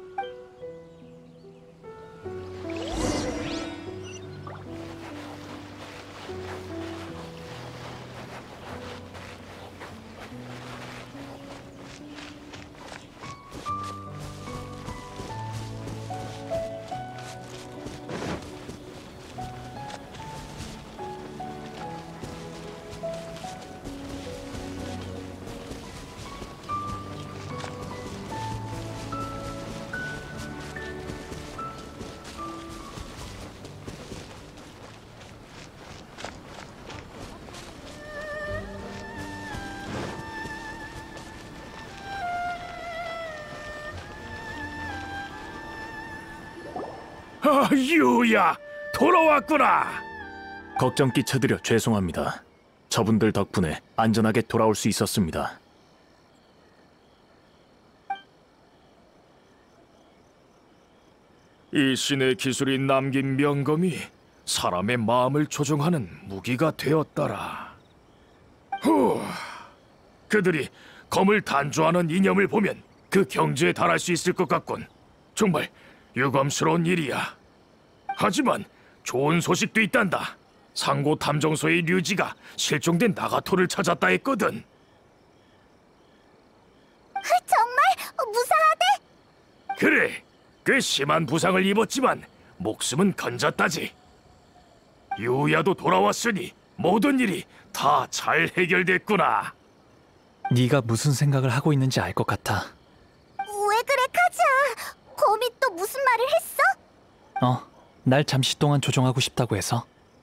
유야, 돌아왔구나. 걱정 끼쳐드려 죄송합니다. 저분들 덕분에 안전하게 돌아올 수 있었습니다. 이 신의 기술이 남긴 명검이 사람의 마음을 조종하는 무기가 되었더라. 후, 그들이 검을 단조하는 이념을 보면 그 경지에 달할 수 있을 것 같군. 정말 유감스러운 일이야. 하지만 좋은 소식도 있단다. 상고 탐정소의 류지가 실종된 나가토를 찾았다 했거든. 정말 무사하대? 그래, 꽤 심한 부상을 입었지만 목숨은 건졌다지. 유야도 돌아왔으니 모든 일이 다 잘 해결됐구나. 네가 무슨 생각을 하고 있는지 알 것 같아. 왜 그래, 카즈아? 곰이 또 무슨 말을 했어? 날 잠시 동안 조종하고 싶다고 해서.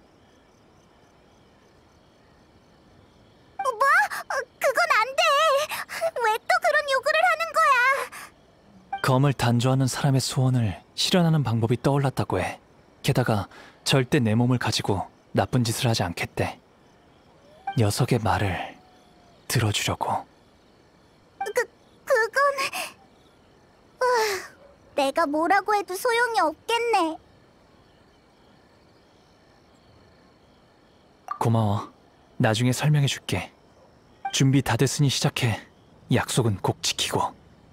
그건 안 돼. 왜 또 그런 요구를 하는 거야? 검을 단조하는 사람의 소원을 실현하는 방법이 떠올랐다고 해. 게다가 절대 내 몸을 가지고 나쁜 짓을 하지 않겠대. 녀석의 말을 들어주려고. 그건... 내가 뭐라고 해도 소용이 없겠네. 고마워. 나중에 설명해 줄게. 준비 다 됐으니 시작해. 약속은 꼭 지키고.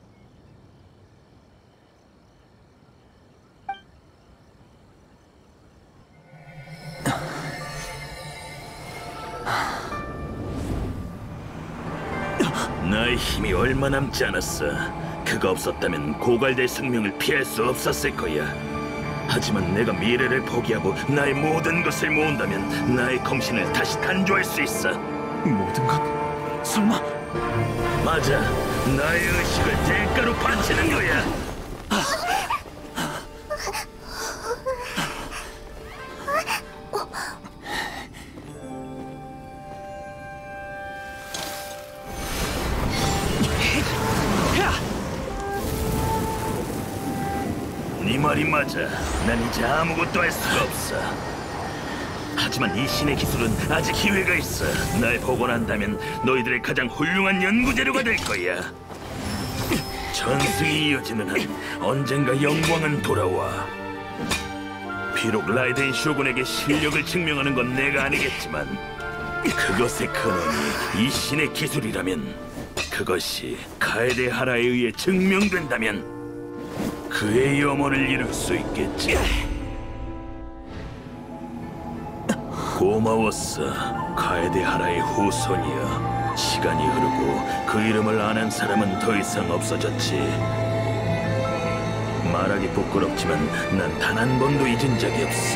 나의 힘이 얼마 남지 않았어. 그가 없었다면 고갈될 생명을 피할 수 없었을 거야. 하지만 내가 미래를 포기하고 나의 모든 것을 모은다면 나의 검신을 다시 단조할 수 있어. 모든 것? 설마? 맞아. 나의 의식을 대가로 바치는 거야. 네 말이 맞아. 난 이제 아무것도 할 수가 없어. 하지만 이 신의 기술은 아직 기회가 있어. 날 복원한다면 너희들의 가장 훌륭한 연구재료가 될 거야. 전승이 이어지는 한 언젠가 영광은 돌아와. 비록 라이덴 쇼군에게 실력을 증명하는 건 내가 아니겠지만 그것의 근원이 이 신의 기술이라면, 그것이 카에데하라에 의해 증명된다면 그의 염원을 이룰 수 있겠지. 고마웠어, 카에데하라의 후손이여. 시간이 흐르고 그 이름을 아는 사람은 더 이상 없어졌지. 말하기 부끄럽지만 난 단 한 번도 잊은 적이 없어.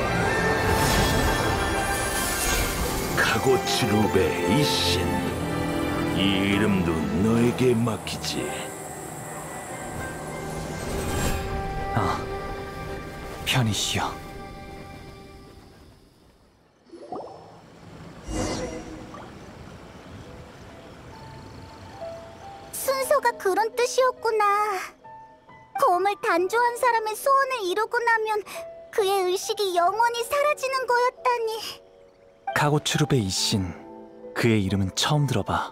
카고츠루베 이신, 이 이름도 너에게 맡기지. 편히 쉬어. 순서가 그런 뜻이었구나. 검을 단조한 사람의 소원을 이루고 나면 그의 의식이 영원히 사라지는 거였다니. 카고츠루베 이신, 그의 이름은 처음 들어봐.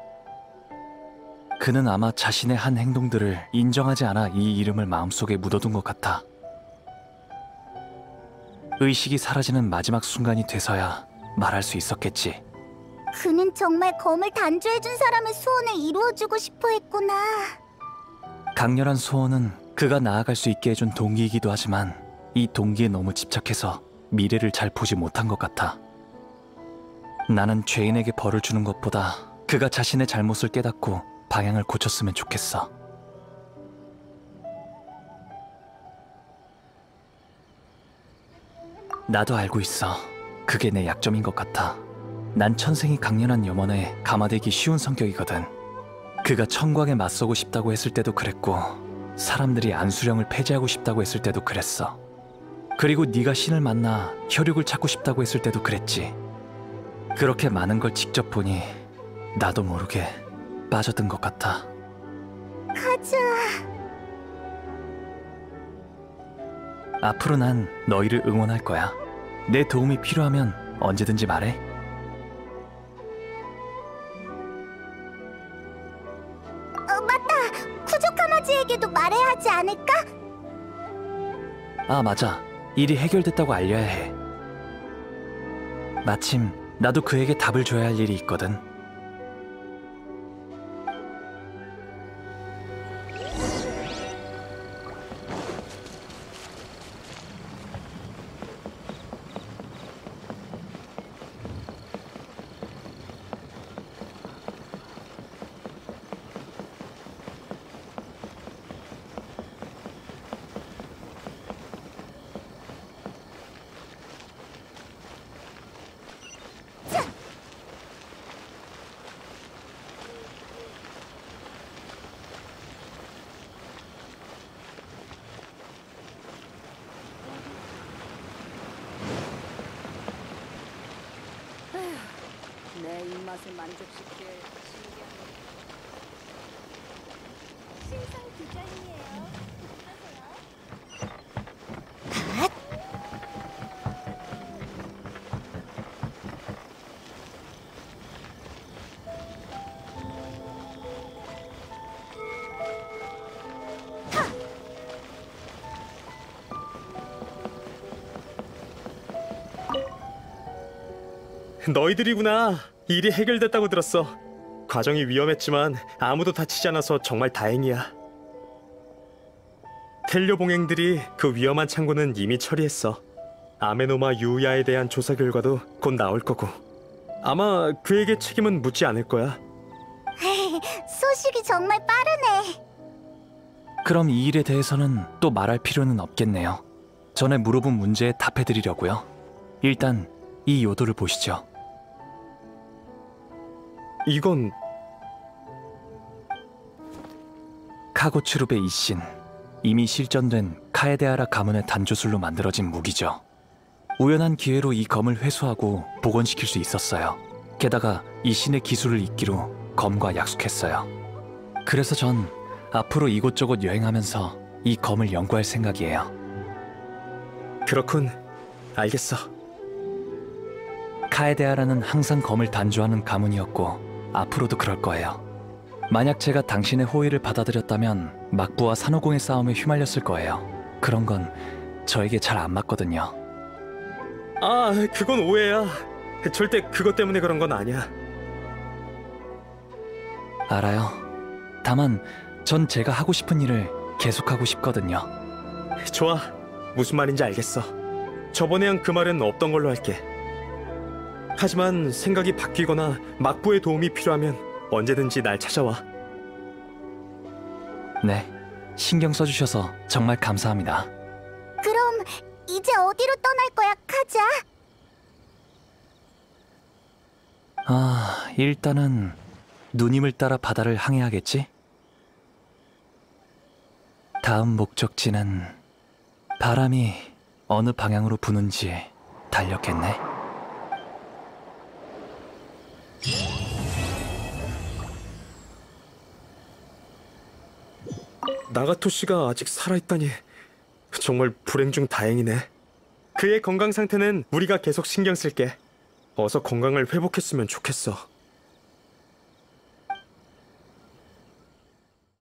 그는 아마 자신의 한 행동들을 인정하지 않아 이 이름을 마음속에 묻어둔 것 같아. 의식이 사라지는 마지막 순간이 돼서야 말할 수 있었겠지. 그는 정말 검을 단주해준 사람의 소원을 이루어주고 싶어 했구나. 강렬한 소원은 그가 나아갈 수 있게 해준 동기이기도 하지만 이 동기에 너무 집착해서 미래를 잘 보지 못한 것 같아. 나는 죄인에게 벌을 주는 것보다 그가 자신의 잘못을 깨닫고 방향을 고쳤으면 좋겠어. 나도 알고 있어. 그게 내 약점인 것 같아. 난 천생이 강렬한 염원에 감화되기 쉬운 성격이거든. 그가 청광에 맞서고 싶다고 했을 때도 그랬고 사람들이 안수령을 폐지하고 싶다고 했을 때도 그랬어. 그리고 네가 신을 만나 혈육을 찾고 싶다고 했을 때도 그랬지. 그렇게 많은 걸 직접 보니 나도 모르게 빠져든 것 같아. 가자. 앞으로 난 너희를 응원할 거야. 내 도움이 필요하면 언제든지 말해. 맞다. 쿠조카마지에게도 말해야 하지 않을까? 아, 맞아. 일이 해결됐다고 알려야 해. 마침 나도 그에게 답을 줘야 할 일이 있거든. 내 입맛을 만족시킬 신상 디자인이에요. 너희들이구나. 일이 해결됐다고 들었어. 과정이 위험했지만 아무도 다치지 않아서 정말 다행이야. 텔료 봉행들이 그 위험한 창고는 이미 처리했어. 아메노마 유야에 대한 조사 결과도 곧 나올 거고 아마 그에게 책임은 묻지 않을 거야. 소식이 정말 빠르네. 그럼 이 일에 대해서는 또 말할 필요는 없겠네요. 전에 물어본 문제에 답해드리려고요. 일단 이 요도를 보시죠. 이건 카고츠룹의 이신, 이미 실전된 카에데하라 가문의 단조술로 만들어진 무기죠. 우연한 기회로 이 검을 회수하고 복원시킬 수 있었어요. 게다가 이 신의 기술을 잇기로 검과 약속했어요. 그래서 전 앞으로 이곳저곳 여행하면서 이 검을 연구할 생각이에요. 그렇군. 알겠어. 카에데하라는 항상 검을 단조하는 가문이었고 앞으로도 그럴 거예요. 만약 제가 당신의 호의를 받아들였다면 막부와 산호공의 싸움에 휘말렸을 거예요. 그런 건 저에게 잘 안 맞거든요. 아, 그건 오해야. 절대 그것 때문에 그런 건 아니야. 알아요. 다만 전 제가 하고 싶은 일을 계속하고 싶거든요. 좋아. 무슨 말인지 알겠어. 저번에랑 그 말은 없던 걸로 할게. 하지만 생각이 바뀌거나 막부의 도움이 필요하면 언제든지 날 찾아와. 네, 신경 써주셔서 정말 감사합니다. 그럼 이제 어디로 떠날 거야, 카자? 일단은 누님을 따라 바다를 항해하겠지? 다음 목적지는 바람이 어느 방향으로 부는지에 달렸겠네. 나가토 씨가 아직 살아있다니 정말 불행 중 다행이네. 그의 건강 상태는 우리가 계속 신경 쓸게. 어서 건강을 회복했으면 좋겠어.